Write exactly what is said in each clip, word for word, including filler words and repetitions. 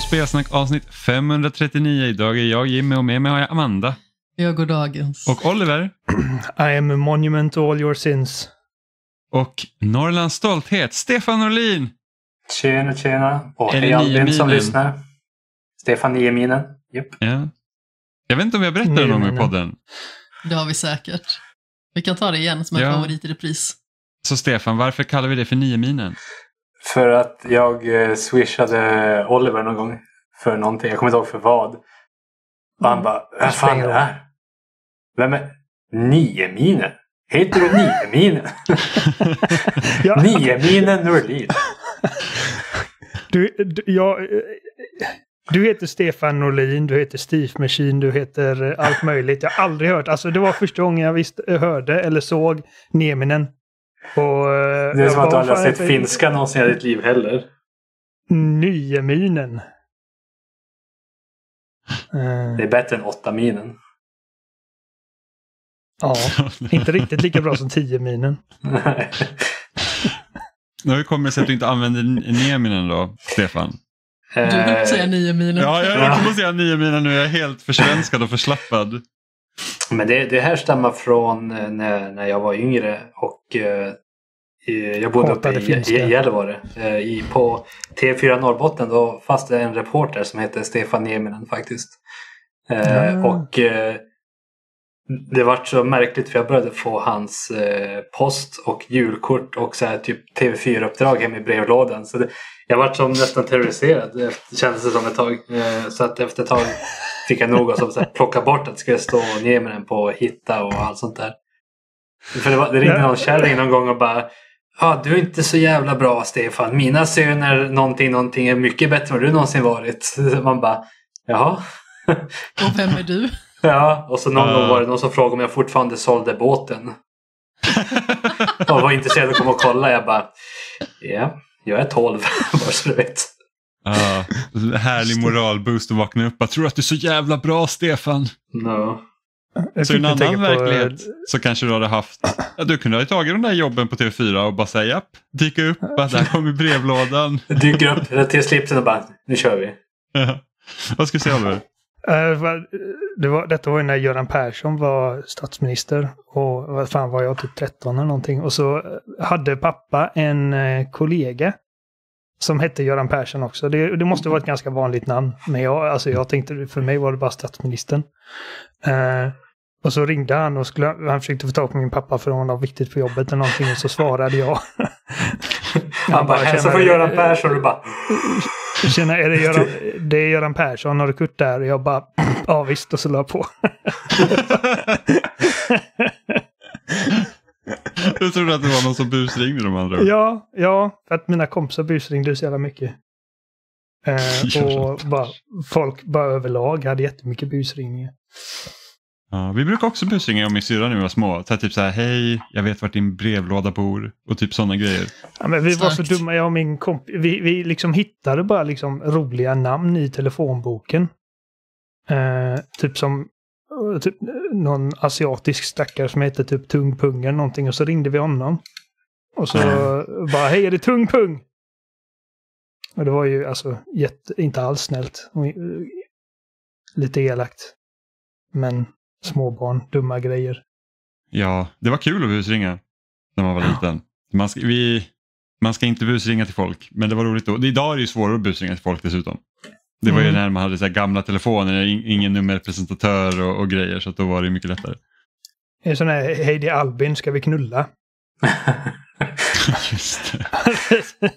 Spelsnack avsnitt femhundratrettionio. Idag är jag Jimmy och med mig har jag Amanda. Ja, god dagens. Och Oliver. I am a monument to all your sins. Och Norrlands stolthet, Stefan Norlin. Tjena, tjena. Och Eller hej Albin som Nieminen. lyssnar. Stefan Nieminen. Yep. Ja. Jag vet inte om jag berättade någon gång i Nieminen. podden. Det har vi säkert. Vi kan ta det igen som en Ja. favorit i repris. Så Stefan, varför kallar vi det för Nieminen? För att jag eh, swishade Oliver någon gång för någonting. Jag kommer inte ihåg för vad. Och han bara, vad fan är det här? Vem är Nieminen? Heter du Nieminen? Ja. Nieminen Norlin. Du, du, jag, eh, du heter Stefan Norlin, du heter Steve Machine, du heter eh, allt möjligt. Jag har aldrig hört. Alltså det var första gången jag visst hörde eller såg Nieminen. Och, eh, Det är jag som att du bara, aldrig har fan, sett jag- finska någonsin i ditt liv heller. Nieminen. Eh, Det är bättre än åtta minen. ja, inte riktigt lika bra som tio minen. Nu kommer det sig att du inte använder Nieminen då, Stefan. Du vill säga nio miner. Ja, jag kommer säga Nieminen nu. Jag är helt försvenskad och förslappad. Men det, det här stämmer från eh, när, när jag var yngre och eh, i- jag bodde uppe Hatade i, finska. i Gällivare. Eh, i, på T fyra Norrbotten då fanns det en reporter som hette Stefan Nieminen faktiskt. Eh, Ja. Och eh, det var så märkligt för jag började få hans eh, post och julkort och så här, typ T V fyra-uppdrag hem i brevlådan. Så det, jag var som nästan terroriserad, eh, kändes det som ett tag. Eh, så att efter ett tag fick jag nog att så här, plocka bort att det skulle stå Nieminen på hitta och allt sånt där. För det, var, det ringde någon kärring någon gång och bara, ja, du är inte så jävla bra Stefan. Mina söner någonting, någonting är mycket bättre än vad du någonsin varit. Så man bara, jaha. Och vem är du? Ja, och så någon Uh. gång var det någon som frågade om jag fortfarande sålde båten. Och var intresserad att komma och kolla. Jag bara, ja, jag är tolv, bara så du vet. Ja, härlig moralboost att vakna upp. Jag tror att du är så jävla bra, Stefan. No. Jag Så i en fick tänka annan på- verklighet så kanske du hade haft... Ja, du kunde ha tagit de där jobben på T V fyra och bara säga upp, dyka upp, bara, där kommer brevlådan. Dyker upp, rätt till slipsen och bara, nu kör vi. Ja. Vad ska du säga, Oliver? Eh, va- det var, detta var ju när Göran Persson var statsminister och vad fan var jag, typ tretton eller någonting. Och så eh, hade pappa en eh, kollega som hette Göran Persson också. Det, det måste vara ett ganska vanligt namn. Men jag, alltså jag tänkte, för mig var det bara statsministern. Eh, och så ringde han och skulle, han försökte få tag på min pappa för att han var viktigt på jobbet eller någonting. Och så svarade jag. Han bara, hälsa "Tjena, från Göran Persson. Och du bara, Tjena, är det, Göran, det är Göran Persson, har du kurt där? Och jag bara, ja visst, och så la jag på. Jag trodde att det var någon som busringde de andra. Ja, ja, för att mina kompisar busringde så jävla mycket. Eh, och bara, folk bara överlag hade jättemycket busringningar. Ja, vi brukar också busringa om min syrra när vi var små. Så här, typ så här, hej, jag vet vart din brevlåda bor. Och typ sådana grejer. Ja, men vi var så Starkt. dumma, jag och min kompis. Vi, vi liksom hittade bara liksom roliga namn i telefonboken. Eh, typ som eh, typ, eh, någon asiatisk stackare som heter typ Tungpungen någonting. Och så ringde vi honom. Och så bara, hej, är det Tungpung? Och det var ju alltså jätte, inte alls snällt. Och, eh, lite elakt. Men småbarn, dumma grejer. Ja, det var kul att busringa när man var liten. Man ska, vi, man ska inte busringa till folk, men det var roligt då. Idag är det ju svårare att busringa till folk dessutom. Det var ju Mm. när man hade så här gamla telefoner, in- ingen nummerpresentatör och, och grejer, så att då var det mycket lättare. En sån här, hej det är Albin, ska vi knulla? Just det.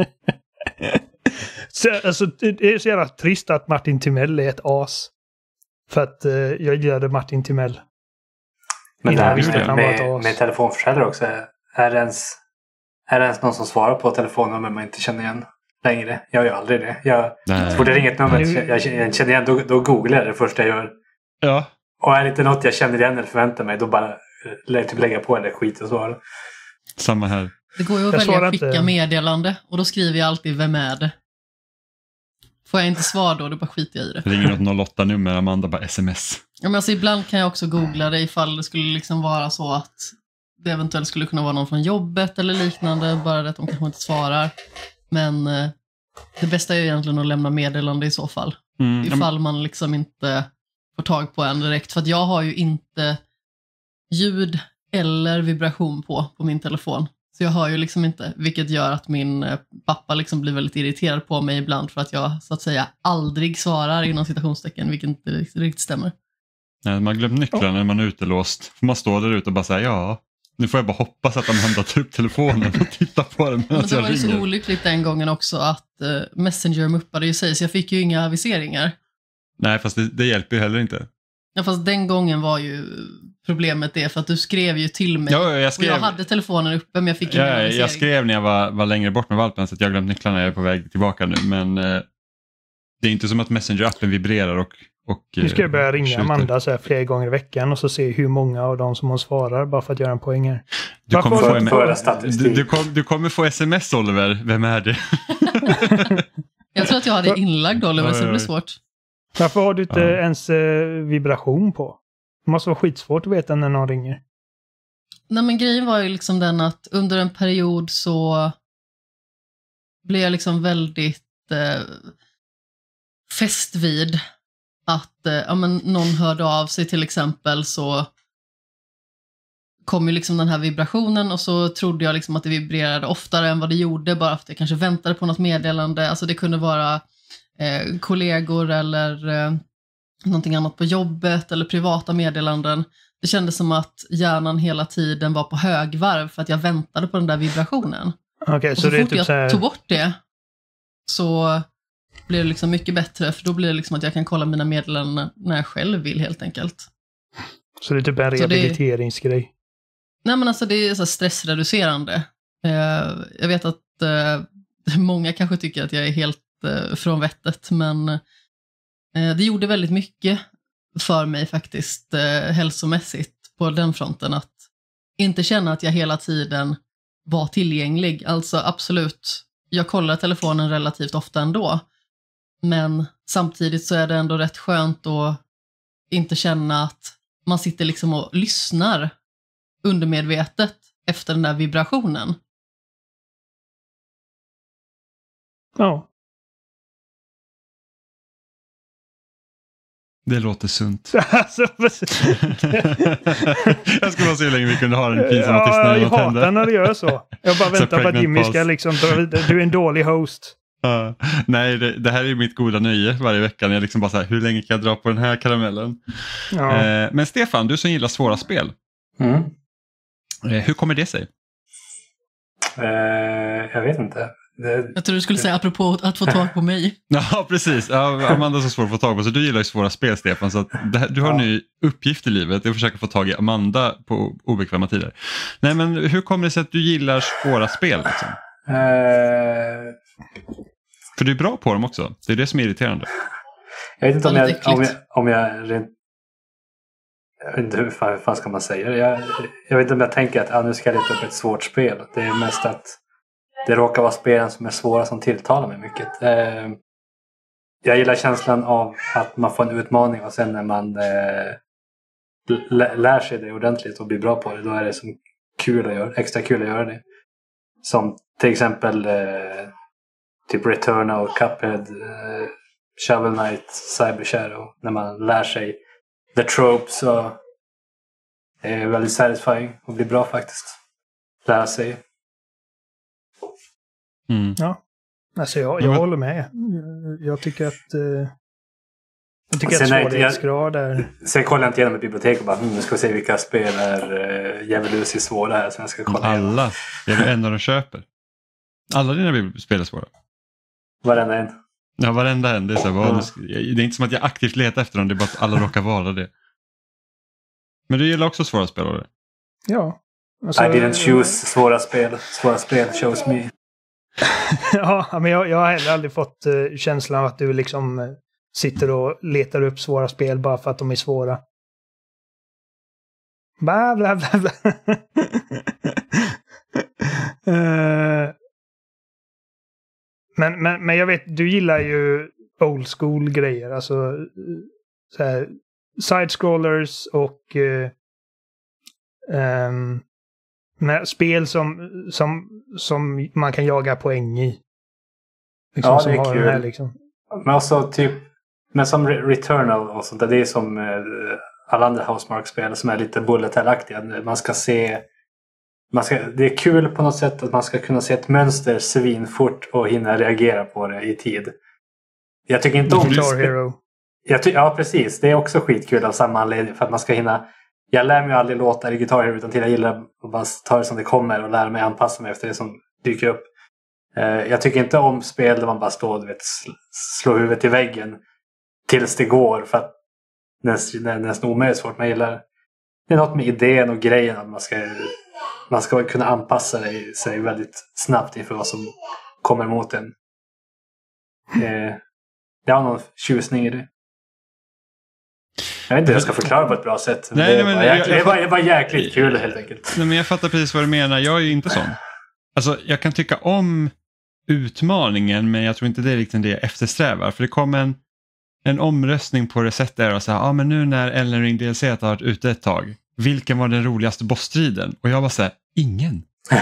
så, alltså, det är så jävla trist att Martin Timell är ett as. För att eh, jag gillade Martin Timell. men det Innan här jag visste med, att han var ett med, as. med telefonförsäljare också. Är det, ens, är det ens någon som svarar på telefonnummer man inte känner igen längre? Jag gör aldrig det. Jag, Nej. så fort jag ringer ett nummer Nu- jag, jag känner igen, då, då googlar jag det första jag gör. Ja, Och är det inte något jag känner igen eller förväntar mig, då bara lä- typ lägga på eller skit och svara. samma här. Det går ju att Jag välja svarar att skicka inte. meddelande. Och då skriver jag alltid, vem är det? Får jag inte svar då, då bara skiter jag i det. Ringer något noll åtta-nummer, Amanda bara sms. Ja, men alltså, ibland kan jag också googla det ifall det skulle liksom vara så att det eventuellt skulle kunna vara någon från jobbet eller liknande. Bara det att de kanske inte svarar. Men eh, det bästa är ju egentligen att lämna meddelande i så fall. Mm. Ifall man liksom inte får tag på en direkt. För att jag har ju inte ljud eller vibration på på min telefon. Så jag hör ju liksom inte, vilket gör att min pappa liksom blir väldigt irriterad på mig ibland för att jag så att säga aldrig svarar inom citationstecken, vilket inte riktigt stämmer. Nej, man har glömt nycklarna när man är utelåst. För man står där ute och bara säger ja, nu får jag bara hoppas att de hämtar upp telefonen och tittar på den medan Men det jag var ju ringer. så olyckligt den gången också att uh, Messenger muppade ju sig, så jag fick ju inga aviseringar. Nej, fast det, det hjälper ju heller inte. Ja, fast den gången var ju problemet det, för att du skrev ju till mig. Ja, jag skrev, och jag hade telefonen uppe, men jag fick ingen ja, avisering. jag skrev när jag var, var längre bort med valpen så att jag glömt nycklarna, jag är på väg tillbaka nu. Men eh, det är inte som att Messenger-appen vibrerar och... och Nu ska jag börja ringa skjuter. Amanda så här flera gånger i veckan och så se hur många av dem som hon svarar bara för att göra en poäng här. Du kommer, få, För en, du, du, kom, du kommer få sms, Oliver. Vem är det? Jag tror att jag hade inlagd Oliver, så det blir Oj, oj. svårt. Varför har du inte Ja. ens eh, vibration på? Det måste vara skitsvårt att veta när någon ringer. Nej, men grejen var ju liksom den att under en period så blev jag liksom väldigt eh, fäst vid att eh, ja, men någon hörde av sig till exempel, så kom ju liksom den här vibrationen och så trodde jag liksom att det vibrerade oftare än vad det gjorde, bara för att jag kanske väntade på något meddelande. Alltså det kunde vara eh, kollegor eller eh, någonting annat på jobbet eller privata meddelanden. Det kändes som att hjärnan hela tiden var på högvarv för att jag väntade på den där vibrationen. Okej, Och så, så, det är fort typ jag så här... tog bort det så blir det liksom mycket bättre, för då blir det liksom att jag kan kolla mina meddelanden när jag själv vill helt enkelt. Så det är typ en Så det- rehabiliteringsgrej. Nej, men alltså det är så här stressreducerande. Eh, jag vet att eh, många kanske tycker att jag är helt eh, från vettet, men eh, det gjorde väldigt mycket för mig faktiskt eh, hälsomässigt på den fronten, att inte känna att jag hela tiden var tillgänglig. Alltså absolut, jag kollar telefonen relativt ofta ändå, men samtidigt så är det ändå rätt skönt att inte känna att man sitter liksom och lyssnar undermedvetet efter den där vibrationen. Ja. Det låter sunt. Alltså, Jag skulle bara se hur länge vi kunde ha den pinsamma ja, tystnaden jag åt hatar henne. när du gör så. Jag bara Så väntar på att pregnant Jimmy ska pause. liksom dra vidare. Du är en dålig host. Ja. Nej, det, det här är ju mitt goda nöje varje vecka. Jag liksom bara så här, hur länge kan jag dra på den här karamellen? Ja. Eh, men Stefan, du som gillar svåra spel. Mm. Eh, hur kommer det sig? Eh, jag vet inte. Det, Jag tror du skulle säga apropå att få tag på mig. Ja, precis. Ja, Amanda är så svår att få tag på. Så du gillar ju svåra spel, Stefan. Så att det här, du har Ja. en ny uppgift i livet. Jag försöker få tag i Amanda på obekväma tider. Nej, men hur kommer det sig att du gillar svåra spel? Liksom? eh, För du är bra på dem också. Det är det som är irriterande. jag vet inte om Det var jag, lite om jag, äckligt. om jag rent... Jag vet inte hur fan, hur fan ska man säga det. Jag, jag vet inte om jag tänker att ah, nu ska jag leta upp ett svårt spel. Det är mest att det råkar vara spelen som är svåra som tilltalar mig mycket. Eh, jag gillar känslan av att man får en utmaning och sen när man eh, l- lär sig det ordentligt och blir bra på det, då är det som kul att göra, extra kul att göra det. Som till exempel eh, typ Returnal, Cuphead, eh, Shovel Knight, Cyber Shadow. När man lär sig the tropes, så är det väldigt satisfying och blir bra faktiskt. Lära sig. Mm. Alltså jag, jag Ja, men- håller med. Jag tycker att eh, jag tycker Sen att är inte- svårighetsgrad är... Sen kollar jag inte igenom ett bibliotek och bara hm, nu ska vi se vilka spel är uh, djävulusiskt svåra här som jag ska kolla igenom. Alla. Det är det enda de köper. Alla dina spel är svåra. Varenda en. Ja, varenda en. Det är, så här, vad, Ja. nu ska- det är inte som att jag aktivt letar efter dem. Det är bara att alla råkar vara det. Men du gillar också svåra spel, eller? Ja. Alltså, I didn't choose svåra spel. Svåra spel chose me. Ja, men jag, jag har heller aldrig fått uh, känslan av att du liksom uh, sitter och letar upp svåra spel bara för att de är svåra. Bla, bla, bla, bla. uh, men, men, men jag vet, du gillar ju old school grejer. Alltså uh, så här, side-scrollers och uh, um, med spel som, som, som man kan jaga poäng i. Liksom, Ja, som det är har kul. den här, liksom. Men också typ, men som Returnal och sånt där, det är som eh, alla andra Housemarque-spel som är lite bullet hell-aktiga. Man ska se, man ska, det är kul på något sätt att man ska kunna se ett mönster svinfort och hinna reagera på det i tid. Jag tycker inte om... Guitar Hero. Jag ty- ja, precis. Det är också skitkul av samma anledning för att man ska hinna... Jag lär mig aldrig låtar i Guitar Hero utan till jag gillar att bara ta det som det kommer och lära mig anpassa mig efter det som dyker upp. Uh, jag tycker inte om spel där man bara står och slår huvudet i väggen tills det går för att det är nästan omöjligt svårt. Man gillar... Det är något med idén och grejen att man ska, man ska kunna anpassa sig, sig väldigt snabbt inför vad som kommer emot en. Uh, jag har någon tjusning i det. Jag vet inte hur jag ska förklara på ett bra sätt. Nej, det, nej, var men jäkligt, jag, jag, det, var, det var jäkligt kul helt enkelt. Nej, men jag fattar precis vad du menar. Jag är ju inte sån. Alltså, jag kan tycka om utmaningen, men jag tror inte det är liksom det jag eftersträvar. För det kom en, en omröstning på Reset där och sa, ja ah, men nu när Elden Ring D L C har varit ute ett tag, vilken var den roligaste bossstriden? Och jag var så här, ingen.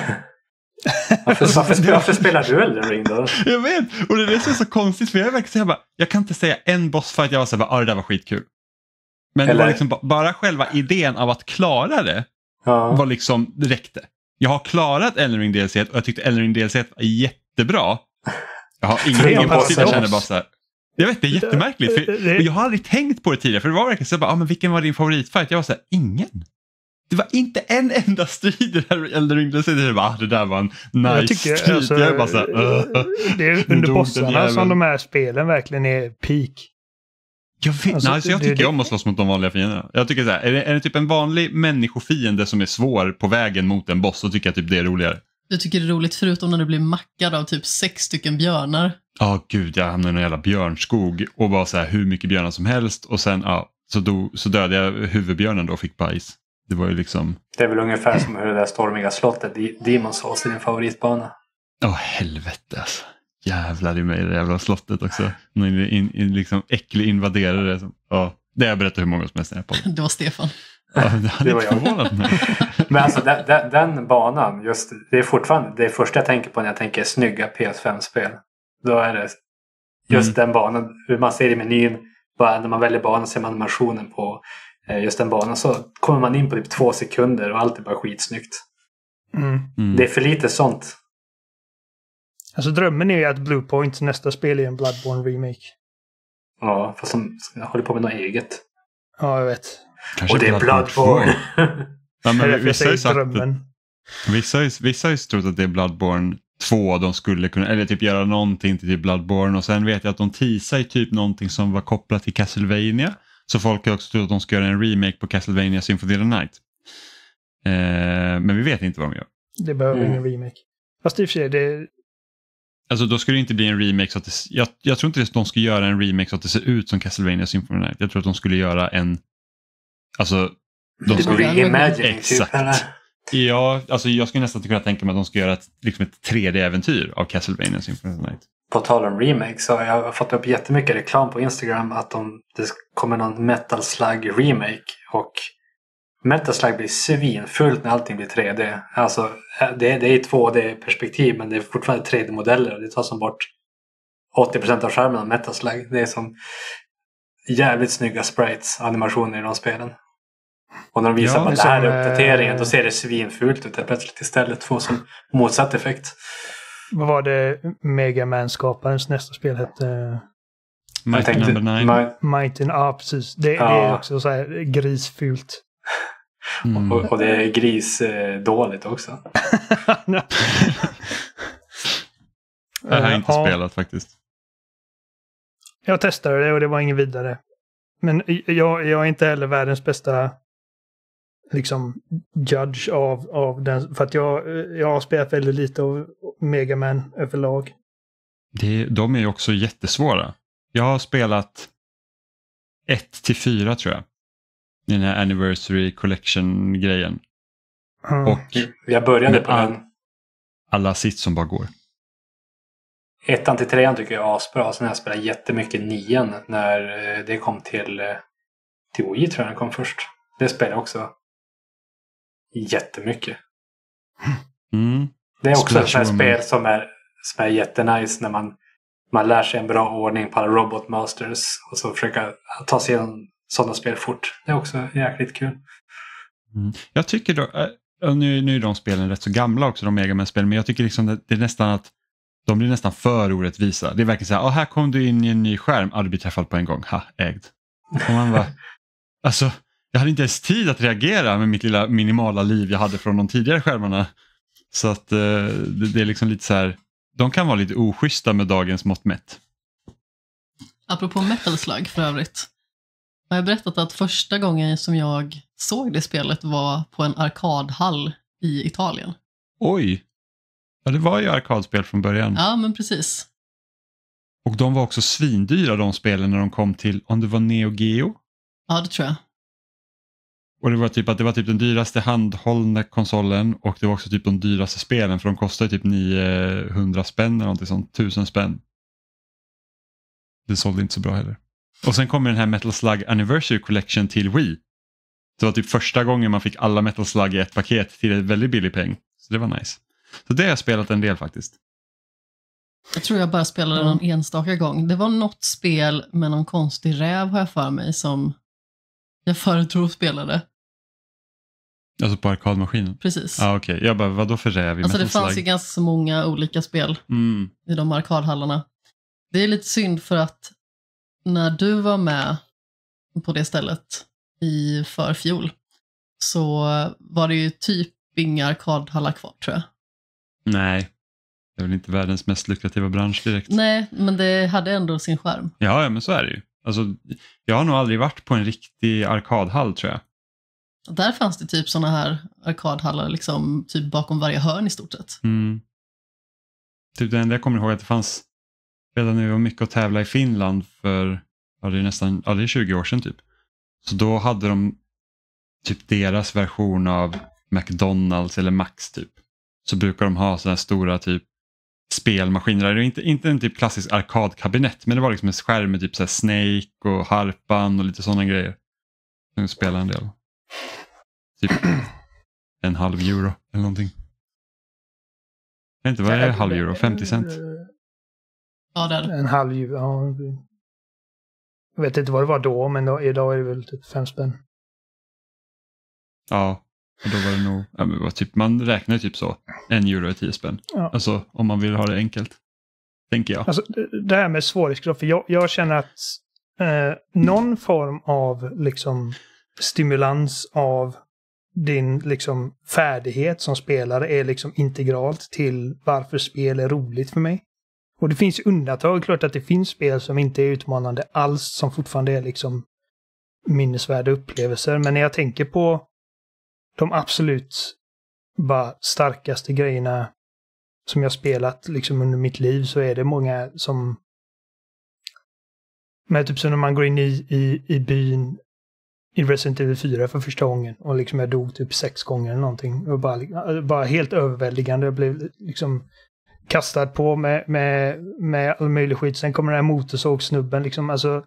varför, varför, varför spelar du Elden Ring då? Jag vet, och det är det som är så konstigt, för jag verkar säga bara, jag kan inte säga en bossfight, jag var så här, ah, det där var skitkul. Men Eller... det var liksom ba- bara själva idén av att klara det Ja. var liksom, det räckte. Jag har klarat Elden Ring D L C och jag tyckte Elden Ring D L C var jättebra. Jag har ingen, ingen boss, jag känner bara så här. Jag vet, det är jättemärkligt. För, och jag har aldrig tänkt på det tidigare, för det var verkligen så bara, ah, men vilken var din favoritfight? Jag var så här, ingen. Det var inte en enda strid i det här Elden Ring D L C. Det, bara, ah, det där var en nice Jag tycker, strid. alltså, jag bara så här, uh, det är under bossarna som de här spelen verkligen är peak. Jag, vet, alltså, nej, alltså jag det, tycker det, om att slåss mot de vanliga fienderna. Jag tycker så här, är det, är det typ en vanlig människofiende som är svår på vägen mot en boss, så tycker jag typ det är roligare. Du tycker det är roligt förutom när du blir mackad av typ sex stycken björnar. Ja, oh, gud, jag hamnade i en jävla björnskog och var så här hur mycket björnar som helst och sen ja, så, do, så dödade jag huvudbjörnen då och fick bajs. Det var ju liksom... Det är väl ungefär som hur det där stormiga slottet Demon's Souls är din favoritbana. Åh, oh, helvete alltså. Jävlar i mig det jävla slottet också. Någon in, in, liksom äcklig invaderare. Som, ja, det har jag berättat hur många som helst när jag på. Det var Stefan. Ja, det hade det var inte förvånat mig. Men alltså den, den, den banan, just, det är fortfarande det första jag tänker på när jag tänker snygga P S fem-spel. Då är det just mm. den banan, hur man ser i menyn, bara när man väljer banan ser man animationen på just den banan, så kommer man in på typ två sekunder och allt är bara skitsnyggt. Mm. Mm. Det är för lite sånt. Alltså drömmen är ju att Bluepoints nästa spel är en Bloodborne remake. Ja, fast som håller på med något eget. Ja, jag vet. Kanske och det är Bloodborne. Ja, men det vissa har ju sagt drömmen. Vissa har, vissa har ju trott att det är Bloodborne två de skulle kunna, eller typ göra någonting till typ Bloodborne, och sen vet jag att de teasar typ någonting som var kopplat till Castlevania, så folk har också trott att de ska göra en remake på Castlevania Symphony of the Night. Eh, men vi vet inte vad de gör. Det behöver Mm. ingen remake. Fast i och för sig, det... Alltså då skulle det inte bli en remake så att det, jag, jag tror inte att de ska göra en remake så att det ser ut som Castlevania Symphony of the Night. Jag tror att de skulle göra en, alltså de Det skulle, borde- Reimagining exakt. typ, eller? ja, alltså jag skulle nästan kunna tänka mig att de ska göra ett, liksom ett tre D-äventyr av Castlevania Symphony of the Night. På tal om remake så har jag fått upp jättemycket reklam på Instagram att de, det kommer någon Metal Slug remake, och Metal Slug blir svinfullt när allting blir tre D. Alltså det, det är i två D-perspektiv, men det är fortfarande tre D-modeller och det tar som bort åttio procent av skärmen av Metal Slug. Det är som jävligt snygga sprites, animationer i de spelen. Och när de visar Ja, på det det här som, är uppdateringen, eh, då ser det svinfult ut plötsligt istället, får som motsatt effekt. Vad var det Mega Man-skaparens nästa spel hette? Mighty tänkte- number nine. Ma- Mighty, ja precis. Det, Ja. det är också så här grisfult. Mm. och, och det är gris eh, dåligt också. Det har jag inte Ja, spelat faktiskt. jag testade det och det var ingen vidare. Men jag, jag är inte heller världens bästa liksom judge av, av den. För att jag, jag har spelat väldigt lite av Mega Man överlag. Det, de är ju också jättesvåra. Jag har spelat ett till fyra tror jag. Den här Anniversary Collection-grejen. Mm. Och Jag började Men på all- den. alla sitt som bara går. Ettan till trean tycker jag är asbra. Sen har jag spelat jättemycket nian när eh, det kom till eh, till Wii, tror jag den kom först. Det spelar jag också jättemycket. Mm. Det är också ett sånt här Splatoon. spel som är, som är jättenice när man, man lär sig en bra ordning på alla Robot Masters och så försöka ta sig igenom sådana spel fort. Det är också jäkligt kul. Mm. Jag tycker då, äh, nu, nu är de spelen rätt så gamla också, de Mega Man-spelen, men jag tycker liksom att det är nästan att de blir nästan för orättvisa. Det är verkligen så här, oh, här kom du in i en ny skärm, ja, du blir träffad på en gång, ha, ägd. Och man bara, alltså, jag hade inte ens tid att reagera med mitt lilla minimala liv jag hade från de tidigare skärmarna. Så att uh, det, det är liksom lite så här, de kan vara lite oschyssta med dagens mått mätt. Apropå Metal Slug för övrigt. Jag har berättat att första gången som jag såg det spelet var på en arkadhall i Italien. Oj! Ja, det var ju arkadspel från början. Ja, men precis. Och de var också svindyra, de spelen, när de kom till, om det var Neo Geo? Ja, det tror jag. Och det var typ att det var typ den dyraste handhållna konsolen, och det var också typ de dyraste spelen, för de kostade typ niohundra spänn eller någonting sånt, tusen spänn. Det sålde inte så bra heller. Och sen kommer den här Metal Slug Anniversary Collection till Wii. Det var typ första gången man fick alla Metal Slug i ett paket till en väldigt billig peng. Så det var nice. Så det har jag spelat en del faktiskt. Jag tror jag bara spelade någon mm. enstaka gång. Det var något spel med någon konstig räv, har jag för mig, som jag företror spelade. Alltså på arkadmaskinen? Precis. Ja, ah, okej. Okay. Jag bara, vad då för räv i alltså Metal Slug? Det fanns ju ganska många olika spel mm. i de arkadhallarna. Det är lite synd för att när du var med på det stället i förfjol så var det ju typ inga arkadhallar kvar, tror jag. Nej, det är väl inte världens mest lukrativa bransch direkt. Nej, men det hade ändå sin charm. Ja, ja men så är det ju. Alltså, jag har nog aldrig varit på en riktig arkadhall, tror jag. Där fanns det typ såna här arkadhallar liksom typ bakom varje hörn i stort sett. Mm. Typ det enda jag kommer ihåg att det fanns redan när vi var mycket att tävla i Finland för, ja, det är nästan, ja, det är tjugo år sedan typ. Så då hade de typ deras version av McDonalds eller Max typ. Så brukar de ha sådana här stora typ spelmaskiner. Det är inte, inte en typ klassisk arkadkabinett, men det var liksom en skärm med typ så här Snake och Harpan och lite sådana grejer. De spelar en del. Typ en halv euro eller någonting. Jag vet inte, vad är halv euro? femtio cent? Ja, det är det. En halv euro, ja. Jag vet inte vad det var då, men då, idag är det väl typ fem spänn. Ja, och då var det nog, ja, men typ, man räknar typ så, en euro är tio spänn. Ja. Alltså, om man vill ha det enkelt, tänker jag. Alltså, det här med svårighetsgrad, för jag, jag känner att eh, någon form av liksom stimulans av din liksom färdighet som spelare är liksom integralt till varför spel är roligt för mig. Och det finns undantag, klart att det finns spel som inte är utmanande alls, som fortfarande är liksom minnesvärda upplevelser. Men när jag tänker på de absolut bara starkaste grejerna som jag spelat liksom under mitt liv, så är det många som, med typ som när man går in i, i, i byn i Resident Evil fyra för första gången och liksom jag dog typ sex gånger eller någonting. Och bara, bara helt överväldigande. Jag blev liksom kastad på med, med, med all möjlig skit. Sen kommer den här motorsågsnubben liksom, alltså.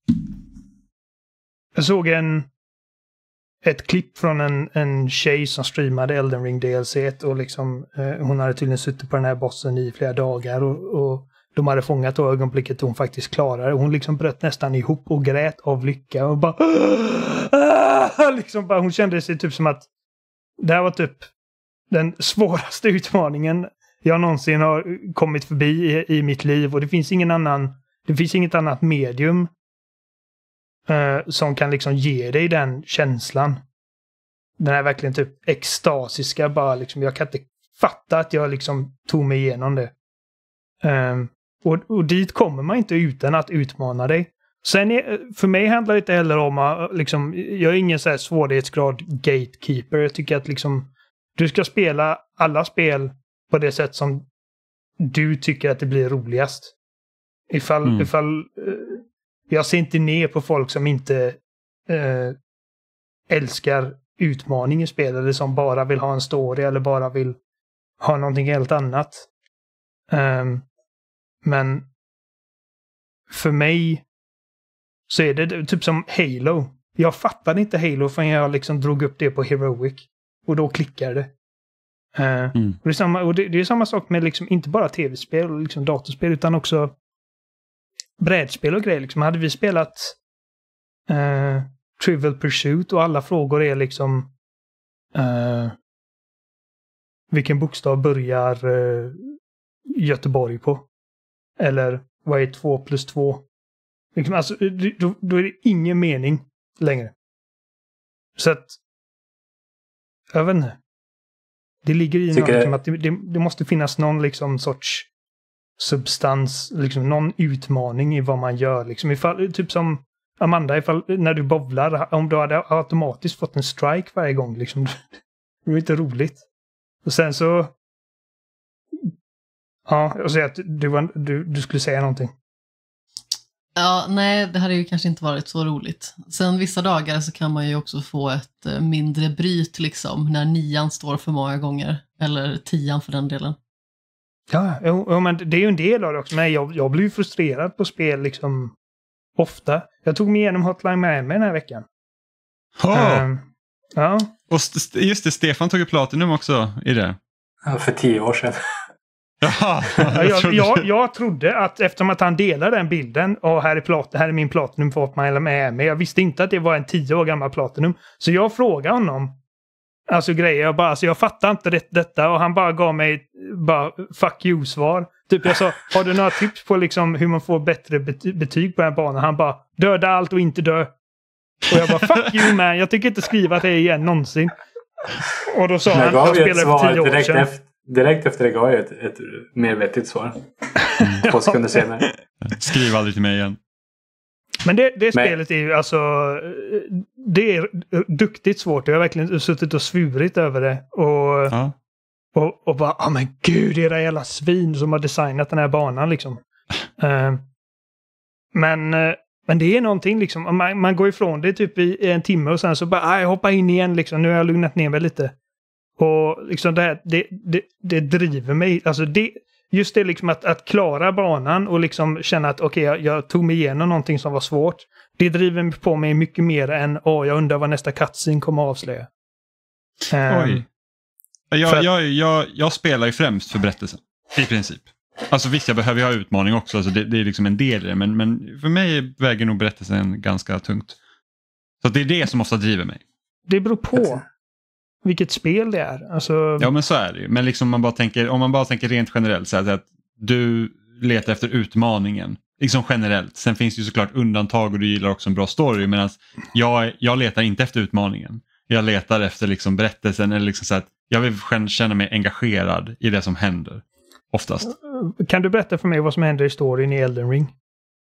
Jag såg en ett klipp från en, en tjej som streamade Elden Ring D L C och liksom eh, hon hade tydligen suttit på den här bossen i flera dagar och, och de hade fångat då ögonblicket hon faktiskt klarade. Hon liksom bröt nästan ihop och grät av lycka och bara, ah! liksom bara hon kände sig typ som att det här var typ den svåraste utmaningen jag någonsin har kommit förbi i, i mitt liv, och det finns ingen annan det finns inget annat medium eh, som kan liksom ge dig den känslan. Den är verkligen typ extasiska, bara liksom jag kan inte fatta att jag liksom tog mig igenom det. Um, och, och dit kommer man inte utan att utmana dig. Sen är, för mig handlar det inte heller om att liksom, jag är ingen så här svårighetsgrad gatekeeper. Jag tycker att liksom du ska spela alla spel på det sätt som du tycker att det blir roligast. Ifall, mm. ifall uh, jag ser inte ner på folk som inte uh, älskar utmaning i spel, eller som bara vill ha en story eller bara vill ha någonting helt annat. Um, men för mig så är det typ som Halo. Jag fattade inte Halo förrän jag liksom drog upp det på Heroic. Och då klickade det. Uh, mm. och det, är samma, och det, det är samma sak med liksom inte bara tv-spel och liksom datorspel, utan också brädspel och grejer. Liksom. Hade vi spelat uh, Trivial Pursuit och alla frågor är liksom uh, vilken bokstav börjar uh, Göteborg på? Eller vad är två plus två? Liksom, alltså, då, då är det ingen mening längre. Så att jag vet inte. Det ligger i någon, liksom, att det, det, det måste finnas någon liksom sorts substans, liksom någon utmaning i vad man gör. Liksom, ifall, typ som Amanda, ifall, när du bowlar, om du hade automatiskt fått en strike varje gång. Liksom, det är inte roligt. Och sen så ja, jag säger att du, du, du skulle säga någonting. Ja, nej, det hade ju kanske inte varit så roligt. Sen vissa dagar så kan man ju också få ett eh, mindre bryt liksom, när nian står för många gånger. Eller tian för den delen. Ja, jo, men det är ju en del av det också. Men jag, jag blir ju frustrerad på spel liksom ofta. Jag tog mig igenom Hotline Miami den här veckan. Oh. Um, ja. Och st- just det, Stefan tog ju Platinum också i det. Ja, för tio år sedan. Jaha, jag, jag, jag, jag trodde att eftersom att han delade den bilden och här är, plat, här är min Platinum för Hotline Miami. Jag visste inte att det var en tio år gammal Platinum. Så jag frågade honom alltså grejer. Jag, bara, alltså jag fattar inte det, detta och han bara gav mig bara fuck you-svar. Typ jag sa, har du några tips på liksom hur man får bättre bety- betyg på den här banan? Han bara, döda allt och inte dö. Och jag bara, fuck you man, jag tycker inte skriva det igen någonsin. Och då sa han, jag spelade för tio år sedan. Efter, direkt efter det gav jag ett, ett mer vettigt svar. Två sekunder senare. Skriv aldrig till mig igen. Men det, det spelet är ju alltså, det är duktigt svårt. Jag har verkligen suttit och svurit över det. Och, ja. och, och bara, ja oh, men gud, det är det jävla svin som har designat den här banan liksom. uh, men, uh, men det är någonting liksom, man, man går ifrån det typ i en timme och sen så bara, ah, jag hoppar in igen liksom, nu har jag lugnat ner mig lite. Och liksom det här, det, det, det driver mig, alltså det just det liksom att, att klara banan och liksom känna att okej, okay, jag, jag tog mig igenom någonting som var svårt. Det driver på mig mycket mer än åh, oh, jag undrar vad nästa cutscene kommer att avslöja. Um, Oj. Jag, att, jag, jag, jag spelar ju främst för berättelsen, i princip. Alltså visst, jag behöver ju ha utmaning också, alltså det, det är liksom en del i det, men, men för mig väger nog berättelsen ganska tungt. Så det är det som ofta driver mig. Det beror på vilket spel det är. Alltså... Ja, men så är det ju. Men liksom man bara tänker, om man bara tänker rent generellt så att du letar efter utmaningen. Liksom generellt. Sen finns det ju såklart undantag och du gillar också en bra story. Medan jag, jag letar inte efter utmaningen. Jag letar efter liksom berättelsen. Eller liksom så att jag vill känna mig engagerad i det som händer. Oftast. Kan du berätta för mig vad som händer i storyn i Elden Ring?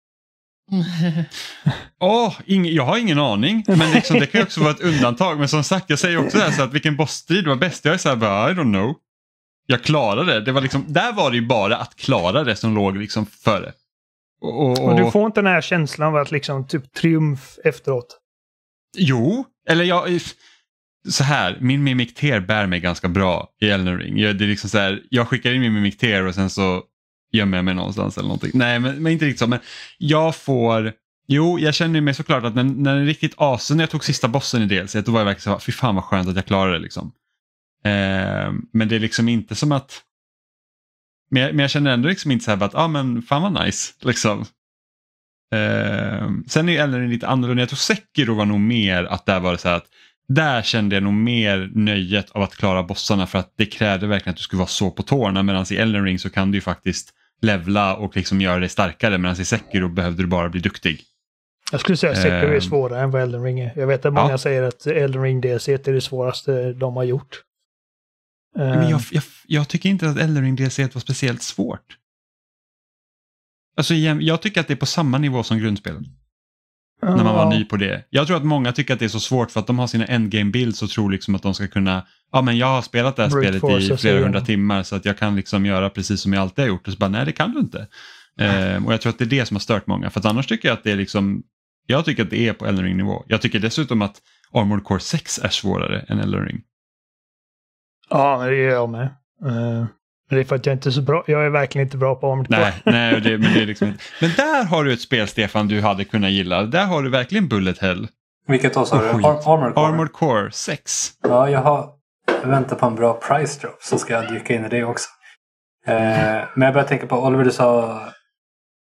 Oh, ing- jag har ingen aning, men liksom, det kan ju också vara ett undantag. Men som sagt, jag säger också det här, så att vilken bossstrid var bäst. Jag är så här bara, I don't know. Jag klarade det. Det var liksom, där var det ju bara att klara det som låg liksom före. Och, och, och... och du får inte den här känslan av att liksom typ triumf efteråt? Jo, eller jag... Så här, min mimikter bär mig ganska bra i Elden Ring. Jag, det är liksom så här, jag skickar in min mimikter och sen så gömmer jag mig någonstans eller någonting. Nej, men, men inte riktigt så. Men jag får... Jo, jag känner mig såklart att när, när det är riktigt asen, när jag tog sista bossen i D L C, då var jag verkligen så, fy fan vad skönt att jag klarade det liksom. Eh, men det är liksom inte som att... Men jag, men jag känner ändå liksom inte så här att, ja ah, men fan vad nice, liksom. Eh, sen är ju Elden Ring lite annorlunda. Jag tror Sekiro var nog mer att där var det så här att där kände jag nog mer nöjet av att klara bossarna, för att det krävde verkligen att du skulle vara så på tårna, medan i Elden Ring så kan du ju faktiskt levla och liksom göra dig starkare, medan i Sekiro behövde du bara bli duktig. Jag skulle säga att Sekiro är svårare än vad Elden Ring är. Jag vet att många ja. säger att Elden Ring D L C är det svåraste de har gjort. Men jag, jag, jag tycker inte att Elden Ring D L C var speciellt svårt. Alltså jag, jag tycker att det är på samma nivå som grundspelen. När man var ny på det. Jag tror att många tycker att det är så svårt för att de har sina endgame builds och tror liksom att de ska kunna, ja men jag har spelat det här Brute spelet i flera hundra timmar så att jag kan liksom göra precis som jag alltid har gjort. Och så bara, nej det kan du inte. ehm, och jag tror att det är det som har stört många. För att annars tycker jag att det är liksom, jag tycker att det är på Elden Ring nivå. Jag tycker dessutom att Armored Core sex är svårare än Elden Ring. Ja, det är jag med. Uh... Det är för att jag inte är så bra. Jag är verkligen inte bra på Armored Core. Nej, nej det, men det är liksom inte. Men där har du ett spel, Stefan, du hade kunnat gilla. Där har du verkligen Bullet Hell. Vilket då sa du? Ar- Armored Core? Armored Core sex. Ja, jag har jag väntar på en bra price drop så ska jag dyka in i det också. Eh, men jag börjar tänka på Oliver, du sa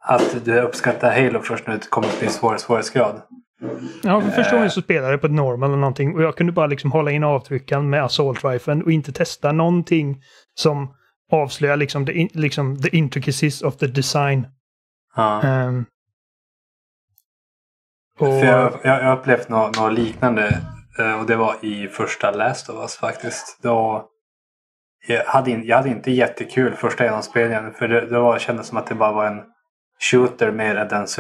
att du uppskattar Halo först när det kommer till svår svårighetsgrad. Ja, för första gången så spelade jag på ett normal eller någonting och jag kunde bara liksom hålla in avtryckan med assault riflen och inte testa någonting som avslöjar liksom the, in, liksom the intricacies of the design. Ja. Um, och... För jag, jag har upplevt något, något liknande och det var i första Last of Us faktiskt. Då jag hade, in, jag hade inte jättekul första genomspelningen för det, det var, kändes som att det bara var en shooter mer än den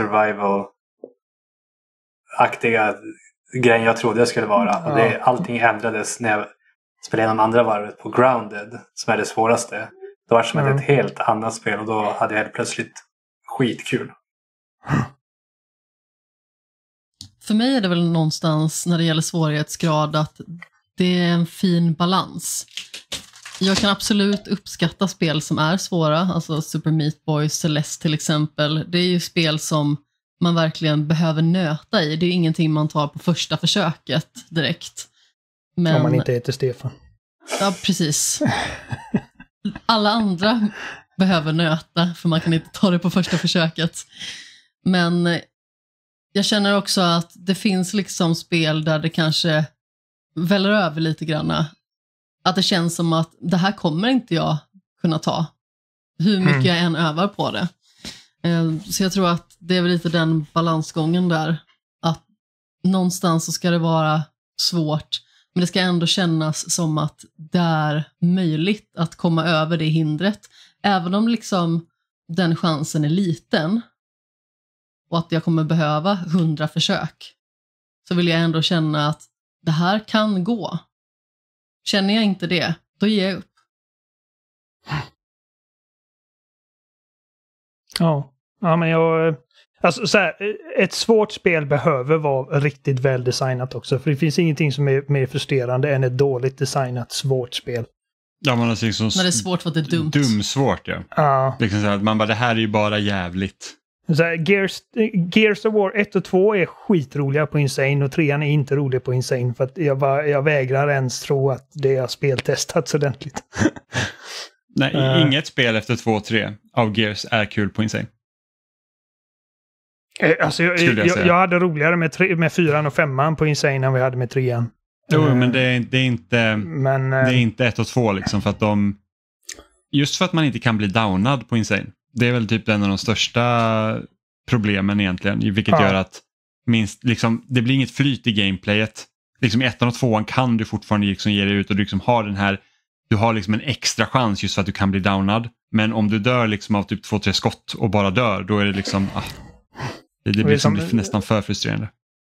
survival-aktiga grejen jag trodde det skulle vara. Ja. Och det, allting ändrades när jag spelade igenom andra varvet på Grounded som är det svåraste. Det var som mm. ett helt annat spel och då hade jag helt plötsligt skitkul. För mig är det väl någonstans när det gäller svårighetsgrad att det är en fin balans. Jag kan absolut uppskatta spel som är svåra, alltså Super Meat Boy, Celeste till exempel. Det är ju spel som man verkligen behöver nöta i. Det är ju ingenting man tar på första försöket direkt. Men... Om man inte heter Stefan. Ja, precis. Alla andra behöver nöta för man kan inte ta det på första försöket. Men jag känner också att det finns liksom spel där det kanske väller över lite granna. Att det känns som att det här kommer inte jag kunna ta. Hur mycket mm. jag än övar på det. Så jag tror att det är väl lite den balansgången där. Att någonstans så ska det vara svårt. Men det ska ändå kännas som att det är möjligt att komma över det hindret. Även om liksom den chansen är liten. Och att jag kommer behöva hundra försök. Så vill jag ändå känna att det här kan gå. Känner jag inte det, då ger jag upp. Ja, ja men jag... Alltså så här, ett svårt spel behöver vara riktigt väl designat också. För det finns ingenting som är mer frustrerande än ett dåligt designat svårt spel. Ja, man har liksom när det är svårt för att det är dumt. Dumsvårt, ja. Ja. Liksom så här, att man bara, det här är ju bara jävligt. Så här, Gears, Gears of War ett och två är skitroliga på Insane och trean är inte rolig på Insane för att jag, bara, jag vägrar ens tro att det har speltestats ordentligt. Nej, uh, inget spel efter två och tre av Gears är kul på Insane. Alltså jag, jag, jag, jag hade roligare med, tre, med fyran och femman på Insane än vi hade med trean. Jo, uh, men det är, det är inte men, det är inte ett och två liksom för att de just för att man inte kan bli downad på Insane. Det är väl typ en av de största problemen egentligen, vilket ja. gör att minst, liksom, det blir inget flyt i gameplayet. Liksom i ettan och tvåan kan du fortfarande liksom ge dig ut och du liksom har den här, du har liksom en extra chans just för att du kan bli downad. Men om du dör liksom av typ två, tre skott och bara dör, då är det liksom ah, det, det blir som, som, nästan för frustrerande.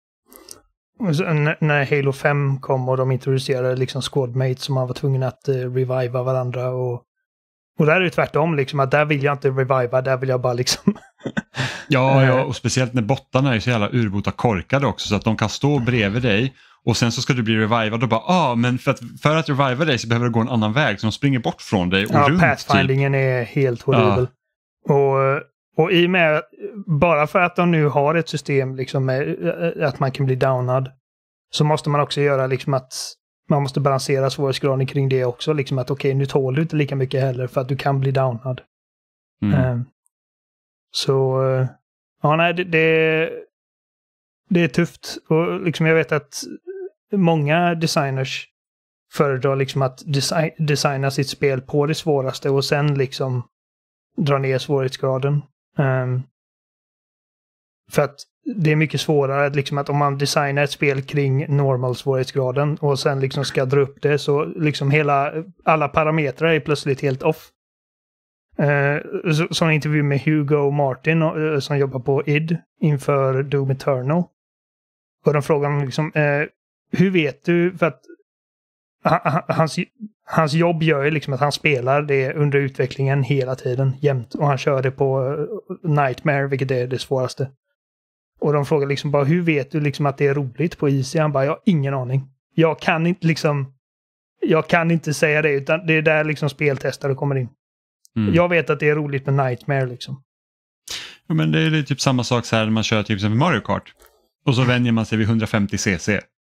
När Halo fem kom och de introducerade liksom squadmates som man var tvungen att uh, reviva varandra och Och där är det tvärtom, liksom, att där vill jag inte reviva, där vill jag bara liksom... ja, ja, och speciellt när bottarna är så jävla urbota korkade också, så att de kan stå bredvid dig och sen så ska du bli revivad och bara, ah, men för att, för att reviva dig så behöver du gå en annan väg, så de springer bort från dig och ja, runt. Pathfindingen typ. är helt horribel. Ja. Och, och i och med, bara för att de nu har ett system liksom med, att man kan bli downad, så måste man också göra liksom att man måste balansera svårighetsgraden kring det också. Liksom att okej, okay, nu tål du inte lika mycket heller för att du kan bli downad. Mm. Um, så, uh, ja nej, det, det, det är tufft. Och liksom jag vet att många designers föredrar liksom att desi- designa sitt spel på det svåraste och sen liksom dra ner svårighetsgraden. Um, för att det är mycket svårare liksom att om man designar ett spel kring normal svårighetsgraden och sen liksom ska dra upp det så liksom hela, alla parametrar är plötsligt helt off. Uh, så, så en intervju med Hugo Martin uh, som jobbar på I D inför Doom Eternal. Och de frågar liksom, uh, hur vet du, för att ha, hans, hans jobb gör ju liksom att han spelar det under utvecklingen hela tiden, jämt. Och han kör det på uh, Nightmare, vilket är det svåraste. Och de frågar liksom bara, hur vet du liksom att det är roligt på Easy? Han bara, jag har ingen aning. Jag kan inte liksom, jag kan inte säga det, utan det är där liksom speltestare kommer in. Mm. Jag vet att det är roligt med Nightmare liksom. Ja, men det är det typ samma sak så här när man kör typ som Mario Kart. Och så vänjer man sig vid hundrafemtio cc.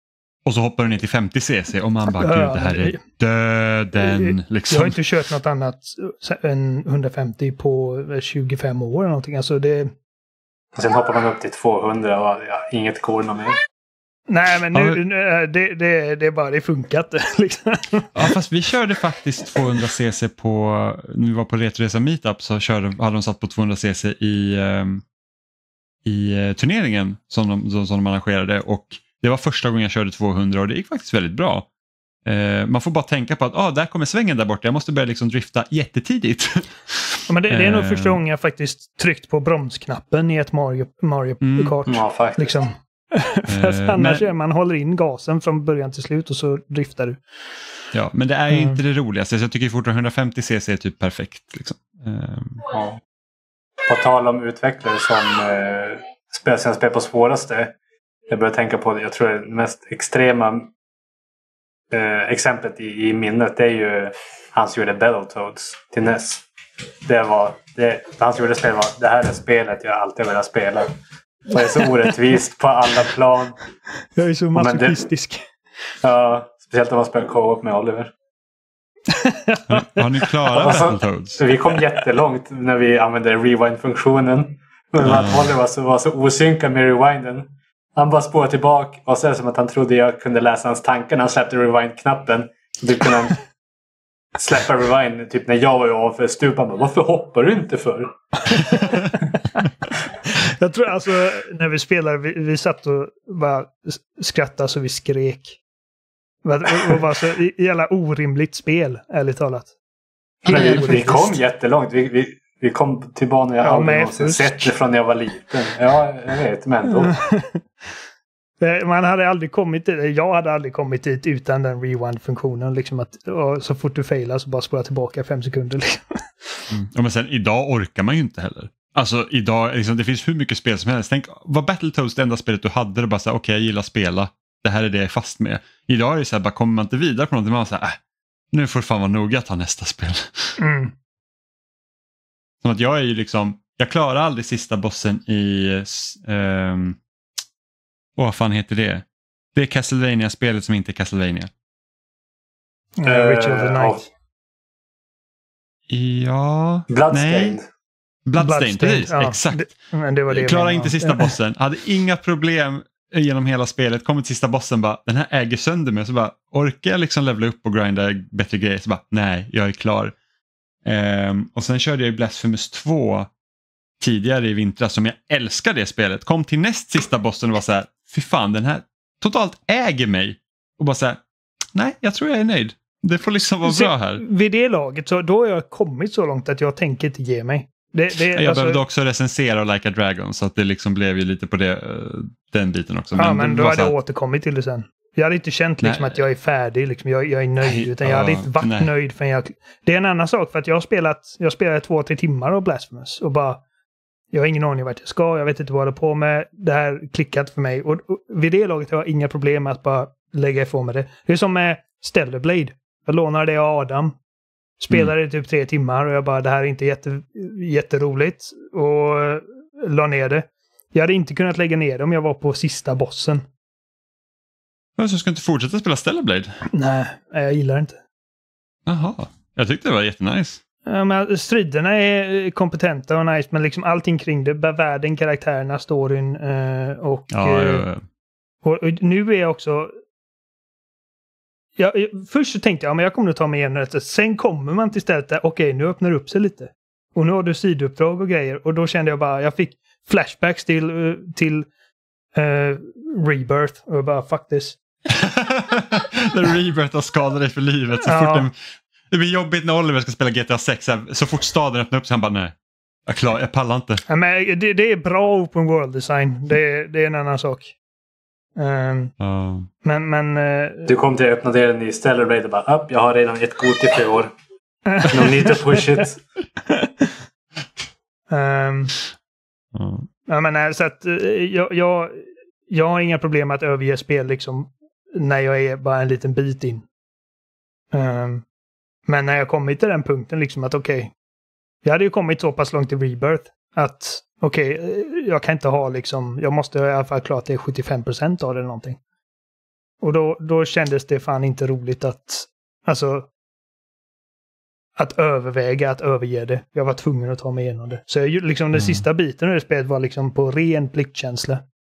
Och så hoppar du ner till femtio cc och man bara, gud det här är döden. Liksom. Jag har inte kört något annat än hundrafemtio på tjugofem år eller någonting. Alltså det... Och sen hoppar man upp till tvåhundra och ja, inget går någon mer. Nej, men nu, det, det, det är bara det funkat. Liksom. Ja, fast vi körde faktiskt tvåhundra cc på, när vi var på Retroresa Meetup så körde, hade de satt på tvåhundra cc i, um, i uh, turneringen som de, som de arrangerade, och det var första gången jag körde tvåhundra och det gick faktiskt väldigt bra. Uh, man får bara tänka på att ah, där kommer svängen där borta, jag måste börja liksom drifta jättetidigt. Ja, men det, det är nog första gången jag faktiskt tryckt på bromsknappen i ett Mario, Mario Mm. Kart. Ja, faktiskt. Liksom. För Eh, annars men- är man håller in gasen från början till slut och så driftar du. Ja, men det är ju Mm. inte det roligaste, så jag tycker fortfarande hundrafemtio cc är typ perfekt. Liksom. Um, Ja. På tal om utvecklare som eh, spelar sina spel på svåraste. Jag börjar tänka på det. Jag tror det mest extrema eh, exemplet i, i minnet det är ju han som gjorde Battletoads till N E S. Det var det, han som gjorde spel var det här är spelet jag alltid velat spela. Det är så orättvist på alla plan. Jag är så men det- masochistisk. Ja, speciellt om man spelar co-op med Oliver. har, har ni klarat Alltså, Battletoads? Så vi kom jättelångt när vi använde rewind-funktionen. Men Mm. att Oliver var så, var så osynkad med rewinden. Han bara spårade tillbaka och så är det som att han trodde jag kunde läsa hans tankar när han släppte rewind-knappen. Så typ kunde han släppa rewind typ när jag var av för stupan. Bara, varför hoppar du inte för? Jag tror alltså när vi spelade, vi, vi satt och bara skrattade så vi skrek. Det var så jävla orimligt spel, ärligt talat. Men vi, Orättvist. vi kom jättelångt. Vi, vi, vi kom till banor jag Ja, aldrig med någonsin fusk. sett det från när jag var liten. Ja, jag vet. Men då. Man hade aldrig kommit dit, jag hade aldrig kommit dit utan den rewind-funktionen. Liksom att, och så fort du failar så bara spola tillbaka fem sekunder. Liksom. Mm. Ja, men sen idag orkar man ju inte heller. Alltså idag, liksom, det finns hur mycket spel som helst. Tänk, var Battletoads det enda spelet du hade? Det bara så här, okej okay, jag gillar spela. Det här är det jag är fast med. Idag är det så här, bara kommer man inte vidare på någonting. Man säger, äh, nu får det fan vara noga att ta nästa spel. Mm. Som att jag är ju liksom, jag klarar aldrig sista bossen i, um, åh vad fan heter det? Det är Castlevania-spelet som inte är Castlevania. Uh, Ritual of the Eh, Night. Ja, Bloodstained. nej. Bloodstained, precis, ja, exakt. Det, men det var det jag Klara menade. inte sista bossen. Hade inga problem genom hela spelet. Kommer till sista bossen bara, den här äger sönder mig. Så bara, orkar jag liksom levela upp och grinda bättre grejer? Så bara, nej, jag är klar. Ehm, och sen körde jag ju Blasphemous två tidigare i vintras som jag älskar det spelet. Kom till näst sista bossen och var så här, fy fan, den här totalt äger mig. Och bara så här, nej, jag tror jag är nöjd. Det får liksom vara Så, bra här. Vid det laget så då har jag kommit så långt att jag tänker inte ge mig. Det, det, Jag alltså, behövde också recensera Like a Dragon så att det liksom blev ju lite på det, eh, den biten också. ja, men det då var hade så jag här- återkommit till det sen. Jag hade inte känt liksom Nej. att jag är färdig, liksom, jag, jag är nöjd. Nej, utan jag hade ja, inte varit nej. nöjd förrän jag... Det är en annan sak för att jag har spelat, jag spelade två, tre timmar av Blasphemous och bara... Jag har ingen aning vart jag ska, jag vet inte vad jag håller på med. Det här klickat för mig. Och, och vid det laget har jag inga problem med att bara lägga ifrån mig det. Det är som med Stellar Blade. Jag lånade det av Adam. Spelade det typ tre timmar och jag bara, det här är inte jätte, jätteroligt. Och eh, la ner det. Jag hade inte kunnat lägga ner det om jag var på sista bossen. Men så ska du inte fortsätta spela Stellar Blade? Nej, jag gillar det inte. Jaha, jag tyckte det var jättenice. Ja, men striderna är kompetenta och nice, men liksom allting kring det. Världen, karaktärerna, storyn eh, och, Ja, eh, ja, ja. och, och nu är jag också... Ja, först så tänkte jag, ja, men jag kommer att ta mig igenom det. Sen kommer man till stället där, okej, nu öppnar det upp sig lite. Och nu har du sidouppdrag och grejer. Och då kände jag bara, jag fick flashbacks till, eh, till eh, Rebirth. Och jag bara, fuck this. The Rebirth har skadat dig för livet. Så Ja. fort den, det blir jobbigt när Oliver ska spela G T A sex. Så, här, så fort staden öppnar upp så han bara, nej. Jag, klar, jag pallar inte. Ja, men det, det är bra open world design. Det, det är en annan sak. Um, Ja. men, men... eh, Du kom till att öppna delen i Stellar Blade och bara upp, jag har redan ett Goti för i år. No need to push it. ehm, Ja. ja, men nej, så att eh, jag, jag, jag har inga problem att överge spel liksom när jag är bara en liten bit in. Ehm, men när jag kommit till den punkten liksom att okej, okay, jag hade ju kommit så pass långt i Rebirth att okej, okay, jag kan inte ha liksom, jag måste i alla fall klart det är sjuttiofem procent av det eller någonting. Och då, då kändes det fan inte roligt att alltså att överväga att överge det. Jag var tvungen att ta mig igenom det. Så jag, liksom den mm. sista biten av det spelet var liksom på ren pliktkänsla.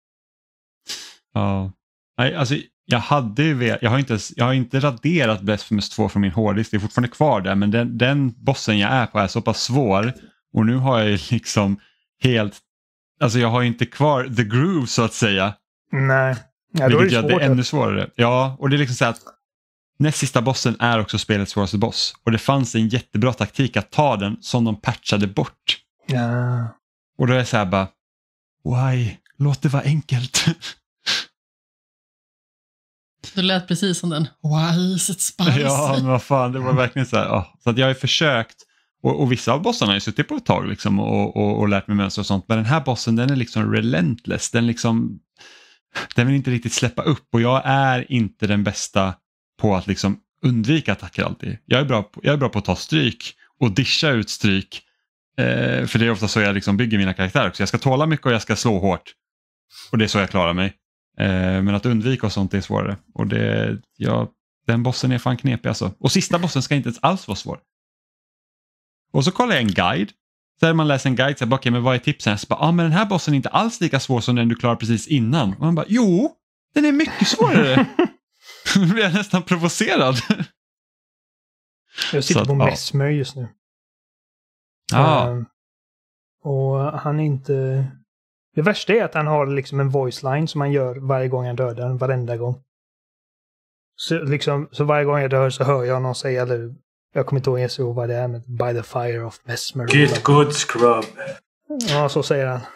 Ja. Nej, alltså jag hade ju jag har inte jag har inte raderat Blasphemous två från min hårddisk. Det är fortfarande kvar där, men den, den bossen jag är på är så pass svår och nu har jag liksom helt alltså jag har inte kvar the groove så att säga. Nej. Ja, vilket då är det gör svårt det ännu svårare. Ja, och det är liksom så att näst sista bossen är också spelets svåraste boss. Och det fanns en jättebra taktik att ta den som de patchade bort. Ja. Och då är det så här bara, why? Låt det vara enkelt. Du lät precis som den, why is it spicy? Ja, men vad fan, det var verkligen så här. Oh. Så att jag har försökt, och, och vissa av bossarna har ju suttit på ett tag liksom, och, och, och lärt mig mönster och sånt. Men den här bossen, den är liksom relentless. Den liksom, den vill inte riktigt släppa upp. Och jag är inte den bästa på att liksom undvika attacker alltid. Jag är bra på, jag är bra på att ta stryk och discha ut stryk. Eh, för det är ofta så jag liksom bygger mina karaktärer också. Jag ska tåla mycket och jag ska slå hårt. Och det är så jag klarar mig. Eh, men att undvika och sånt är svårare. Och det, ja, den bossen är fan knepig alltså. Och sista bossen ska inte ens alls vara svår. Och så kollar jag en guide. Så när man läser en guide så bara, okej, men vad är tipsen? Så bara, ah, men den här bossen är inte alls lika svår som den du klarar precis innan. Och man bara, jo, den är mycket svårare. Nu blir jag nästan provocerad. Jag sitter så på att, Mesmer ja. just nu. Ja. Um, och han är inte... Det värsta är att han har liksom en voice line som han gör varje gång han dödar, varenda gång. Så, liksom, så varje gång jag dör så hör jag någon säga, eller jag kommer inte ihåg ens vad det är, men by the fire of Mesmer. Get good scrub. Ja, så säger han.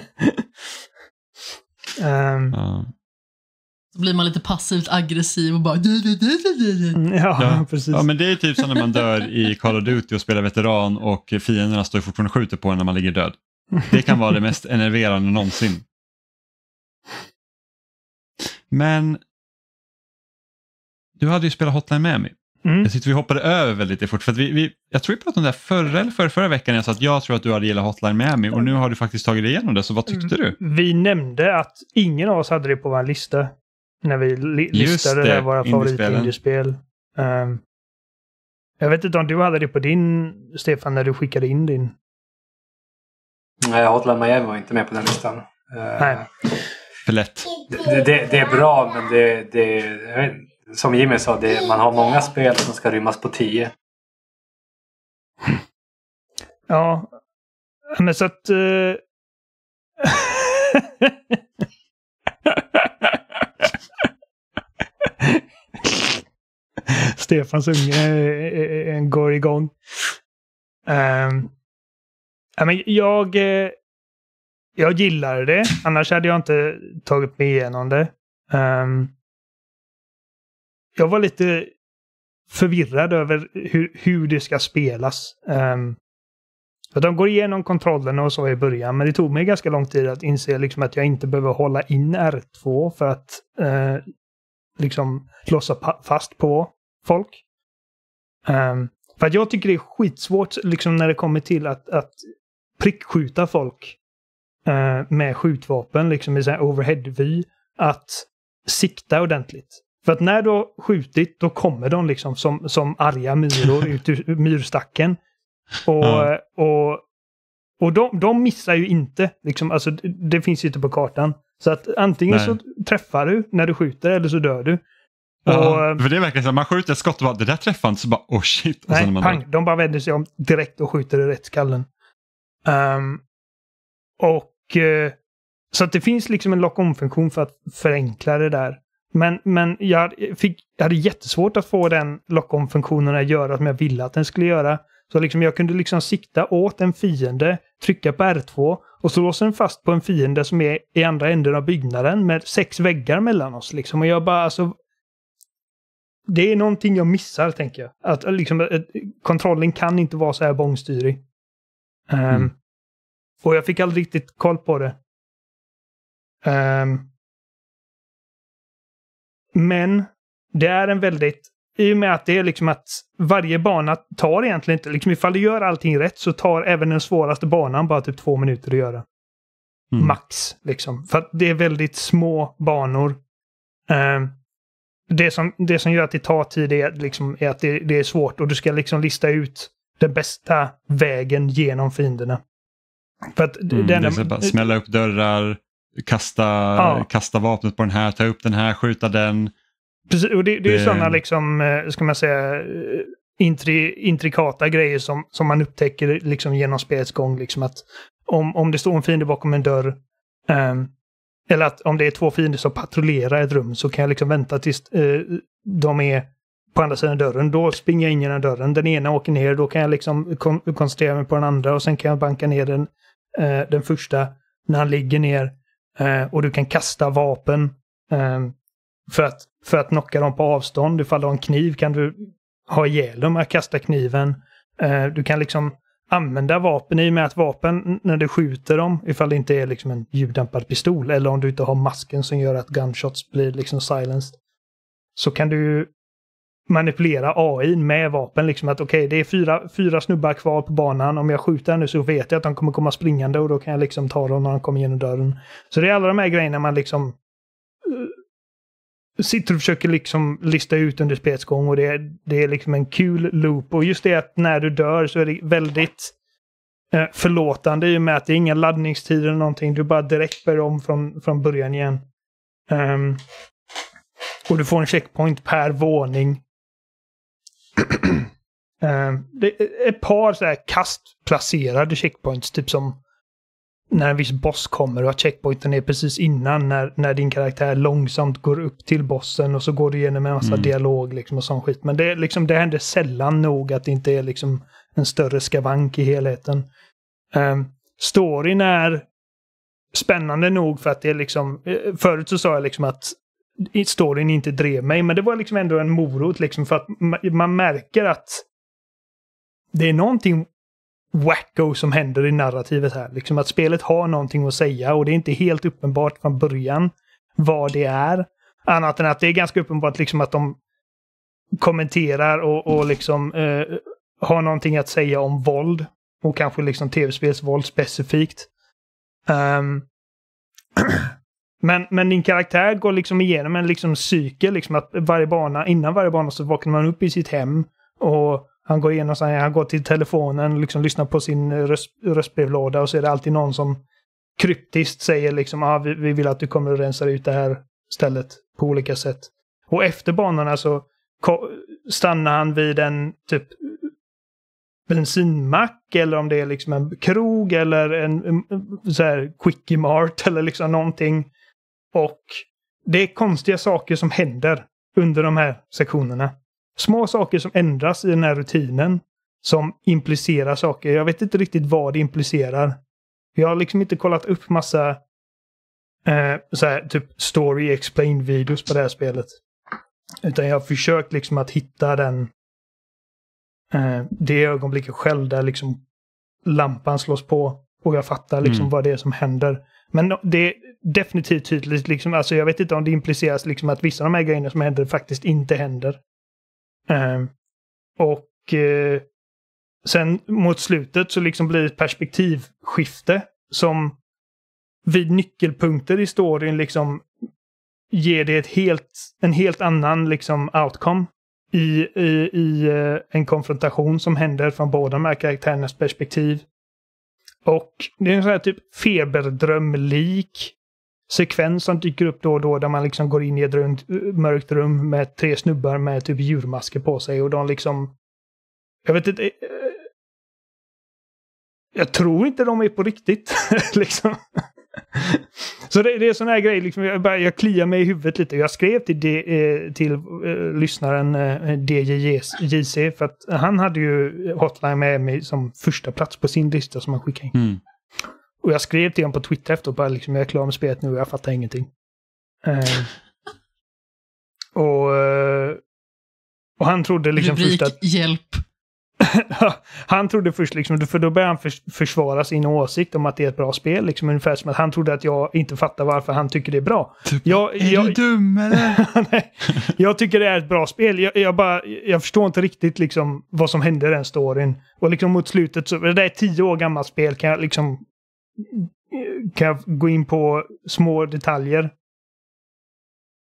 um, ja. Så blir man lite passivt aggressiv och bara... Ja, ja, precis. Ja, men det är typ som när man dör i Call of Duty och spelar veteran och fienderna står fortfarande och skjuter på en när man ligger död. Det kan vara det mest enerverande någonsin. Men du hade ju spelat Hotline Miami. Mm. Jag tyckte vi hoppade över väldigt fort. För att vi, vi, jag tror vi pratade om det här förra eller förra, förra veckan. Jag sa att jag tror att du hade gillat Hotline Miami. Och nu har du faktiskt tagit dig igenom det. Så vad tyckte du? Vi nämnde att ingen av oss hade det på vår lista. När vi li- listade det, våra favorit-indiespel. Um, jag vet inte om du hade det på din, Stefan, när du skickade in din. Nej, Hotline Miami var inte med på den listan. Uh, Nej. För lätt. Det, det, det är bra, men det, det som Jimmy sa, det, man har många spel som ska rymmas på tio. Ja, men så att... Uh... Stefans unge går igång. Um, men jag, jag gillar det. Annars hade jag inte tagit mig igenom det. Um, jag var lite förvirrad över hur, hur det ska spelas. Um, för de går igenom kontrollerna och så i början. Men det tog mig ganska lång tid att inse liksom att jag inte behöver hålla in R två för att uh, liksom låsa pa- fast på folk. Um, för att jag tycker det är skitsvårt liksom när det kommer till att, att prickskjuta folk uh, med skjutvapen liksom i sån här overhead-vy, att sikta ordentligt. För att när du har skjutit, då kommer de liksom som, som arga myror ut ur myrstacken. Och, mm. och, och de, de missar ju inte. Liksom, alltså, det finns ju inte på kartan. Så att antingen Nej. så träffar du när du skjuter eller så dör du. Ja, och, för det är verkligen så att man skjuter ett skott och bara, det där träffar inte, så bara, oh shit. Och nej, sen man pang, de bara vänder sig om direkt och skjuter i rätt skallen. Um, och uh, så att det finns liksom en lock-on-funktion för att förenkla det där. Men, men jag, fick, jag hade jättesvårt att få den lock-on-funktionen att göra som jag ville att den skulle göra. Så liksom jag kunde liksom sikta åt en fiende, trycka på R två och så låser den fast på en fiende som är i andra änden av byggnaden med sex väggar mellan oss. Liksom. Och jag bara, alltså... Det är någonting jag missar, tänker jag. Att liksom, kontrollen kan inte vara så här bångstyrig. Um, mm. Och jag fick aldrig riktigt koll på det. Um, men det är en väldigt... I och med att det är liksom att varje bana tar egentligen inte... Liksom ifall du gör allting rätt så tar även den svåraste banan bara typ två minuter att göra. Mm. Max, liksom. För att det är väldigt små banor. Um, det som, det som gör att det tar tid är, liksom, är att det, det är svårt och du ska liksom lista ut den bästa vägen genom fienderna. För att mm, den, det är bara smälla upp dörrar, kasta, ja. kasta vapnet på den här, ta upp den här, skjuta den. Precis, och det, det är det... sådana liksom, ska man säga, intri, intrikata grejer som, som man upptäcker liksom genom spelets gång. Liksom att om, om det står en fiende bakom en dörr, um, eller att om det är två fiender som patrullerar ett rum, så kan jag liksom vänta tills uh, de är på andra sidan dörren. Då springer jag in genom dörren. Den ena åker ner, då kan jag liksom kon- koncentrera mig på den andra och sen kan jag banka ner den, uh, den första när han ligger ner. Uh, och du kan kasta vapen um, för att För att knocka dem på avstånd. Ifall du har en kniv kan du ha ihjäl dem att kasta kniven. Uh, du kan liksom använda vapen i och med att vapen när du skjuter dem, ifall det inte är liksom en ljuddämpad pistol eller om du inte har masken som gör att gunshots blir liksom silenced, så kan du manipulera A I med vapen. Liksom att okej, okay, det är fyra, fyra snubbar kvar på banan. Om jag skjuter nu så vet jag att de kommer komma springande och då kan jag liksom ta dem när de kommer genom dörren. Så det är alla de här grejerna man liksom uh, sitter och försöker liksom lista ut under spelets gång, och det är, det är liksom en kul loop. Och just det att när du dör så är det väldigt eh, förlåtande i och med att det är inga laddningstider eller någonting. Du bara direkt börjar om från, från början igen. Um, och du får en checkpoint per våning. um, det är ett par så här kastplacerade checkpoints, typ som när en viss boss kommer och att checkpointen är precis innan när, när din karaktär långsamt går upp till bossen och så går du igenom en massa mm. dialog liksom och sån skit. Men det, liksom, det händer sällan nog att det inte är liksom en större skavank i helheten. Um, storyn är spännande nog för att det är liksom, förut så sa jag liksom att storyn inte drev mig, men det var liksom ändå en morot liksom för att man märker att det är någonting wacko som händer i narrativet här. Liksom att spelet har någonting att säga och det är inte helt uppenbart från början vad det är. Annat än att det är ganska uppenbart liksom att de kommenterar och, och liksom eh, har någonting att säga om våld och kanske liksom tv-spelsvåld specifikt. Um, men, men din karaktär går liksom igenom en liksom cykel, liksom att varje bana, innan varje bana så vaknar man upp i sitt hem och han går igenom, han går till telefonen och liksom lyssnar på sin röst, röstbrevlåda och så är det alltid någon som kryptiskt säger liksom ah, vi, vi vill att du kommer att rensa ut det här stället på olika sätt. Och efter banorna så ko- stannar han vid en typ bensinmack eller om det är liksom en krog eller en, en så här quickie mart eller liksom någonting. Och det är konstiga saker som händer under de här sektionerna. Små saker som ändras i den här rutinen som implicerar saker. Jag vet inte riktigt vad det implicerar. Jag har liksom inte kollat upp massa eh, så här, typ story explain videos på det här spelet. Utan jag har försökt liksom att hitta den eh, det ögonblicket själv där liksom lampan slås på och jag fattar liksom mm. vad det är som händer. Men det är definitivt tydligt liksom, alltså jag vet inte om det impliceras liksom att vissa av de här grejerna som händer faktiskt inte händer. Um, och uh, sen mot slutet så liksom blir det ett perspektivskifte som vid nyckelpunkter i storyn liksom ger det ett helt, en helt annan liksom outcome i, i, i uh, en konfrontation som händer från båda de här karaktärernas perspektiv. Och det är en sån här typ feberdrömlik sekvens som dyker upp då och då där man liksom går in i ett runt, mörkt rum med tre snubbar med typ djurmasker på sig och de liksom jag vet inte jag tror inte de är på riktigt liksom. Så det, det är sån här grej liksom, jag, bara, jag kliar mig i huvudet lite. Jag skrev till, D, till uh, lyssnaren uh, D J J C för att han hade ju Hotline med mig som första plats på sin lista som han skickade in. Mm. Och jag skrev till honom på Twitter efter och bara liksom, jag är klar med spelet nu och jag fattar ingenting. Uh, och, uh, och han trodde liksom Rubrik, först att... hjälp. Han trodde först liksom, för då började han för, försvara sin åsikt om att det är ett bra spel. Liksom, ungefär som att han trodde att jag inte fattar varför han tycker det är bra. Typ, jag, är jag, du dum eller? Nej, jag tycker det är ett bra spel. Jag, jag, bara, jag förstår inte riktigt liksom, vad som hände i den storyn. Och liksom mot slutet, så, det är ett tio år gammalt spel, kan jag liksom kan jag gå in på små detaljer.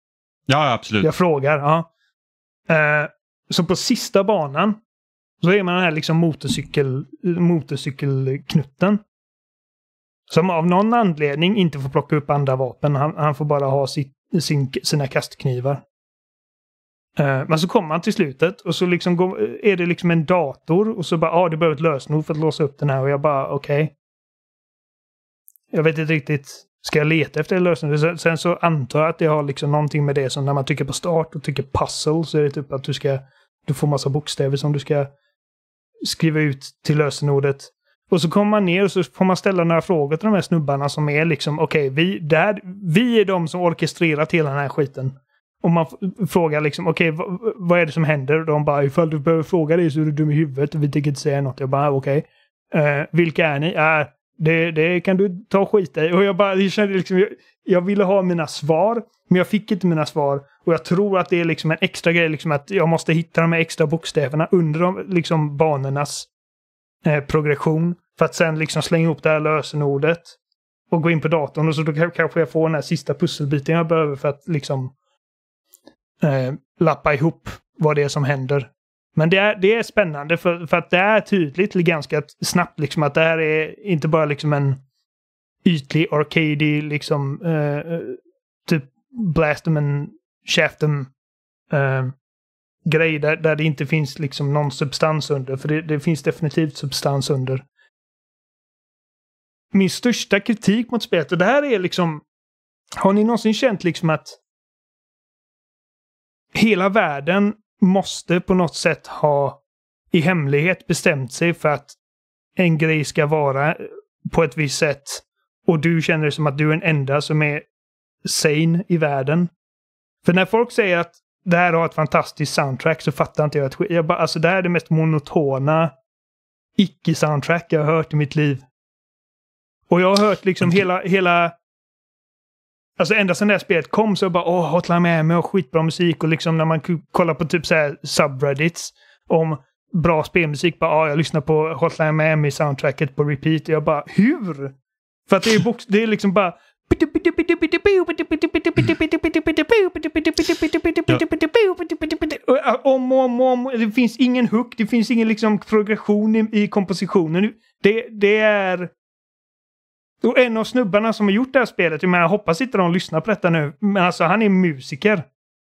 Ja, absolut. Jag frågar, ja. Uh, så på sista banan så är man den här liksom motorcykel, motorcykelknutten. Som av någon anledning inte får plocka upp andra vapen. Han, han får bara ha sitt, sin, sina kastknivar. Uh, men så kommer man till slutet och så liksom går, är det liksom en dator och så bara, ja ah, du behöver ett lösenord för att låsa upp den här. Och jag bara, okej. Okay. Jag vet inte riktigt, ska jag leta efter ett lösenord? Sen, sen så antar jag att det har liksom någonting med det som när man trycker på start och trycker puzzle så är det typ att du ska, du får massa bokstäver som du ska skriva ut till lösenordet. Och så kommer man ner och så får man ställa några frågor till de här snubbarna som är liksom, okej, okay, vi, där, vi är de som orkestrerat hela den här skiten. Och man frågar liksom, okej, okay, vad, vad är det som händer? Och de bara, ifall du behöver fråga dig så är du dum i huvudet och vi tänker inte säga något. Jag bara, okej. Okay. Uh, vilka är ni? Uh, det, det kan du ta skit i. Och jag bara, jag kände liksom, jag, jag ville ha mina svar, men jag fick inte mina svar. Och jag tror att det är liksom en extra grej, liksom att jag måste hitta de här extra bokstäverna under de, liksom banornas eh, progression. För att sen liksom slänga ihop det här lösenordet och gå in på datorn. Och så då kanske jag får den här sista pusselbiten jag behöver för att liksom Eh, lappa ihop vad det är som händer. Men det är, det är spännande för, för att det är tydligt ganska snabbt liksom att det här är inte bara liksom en ytlig arcade liksom eh, typ blast them and shaft them eh, grej där, där det inte finns liksom någon substans under, för det, det finns definitivt substans under. Min största kritik mot spelet, och det här är liksom, har ni någonsin känt liksom att hela världen måste på något sätt ha i hemlighet bestämt sig för att en grej ska vara på ett visst sätt. Och du känner det som att du är den enda som är sane i världen. För när folk säger att det här har ett fantastiskt soundtrack så fattar inte jag att jag bara, alltså det här är det mest monotona icke-soundtrack jag har hört i mitt liv. Och jag har hört liksom okay. hela... hela Alltså ända sedan det här spelet kom så bara, åh, Hotline Miami och skitbra musik. Och liksom när man kollar på typ så här subreddits om bra spelmusik, bara, ja, jag lyssnar på Hotline Miami soundtracket på repeat. Och jag bara, hur? För att det är, box- det är liksom bara... Om och om och om. Det finns ingen hook, det finns ingen liksom progression i, i kompositionen. Det, det är... Och en av snubbarna som har gjort det här spelet, jag menar, jag hoppas inte de lyssnar på detta nu, men alltså han är musiker.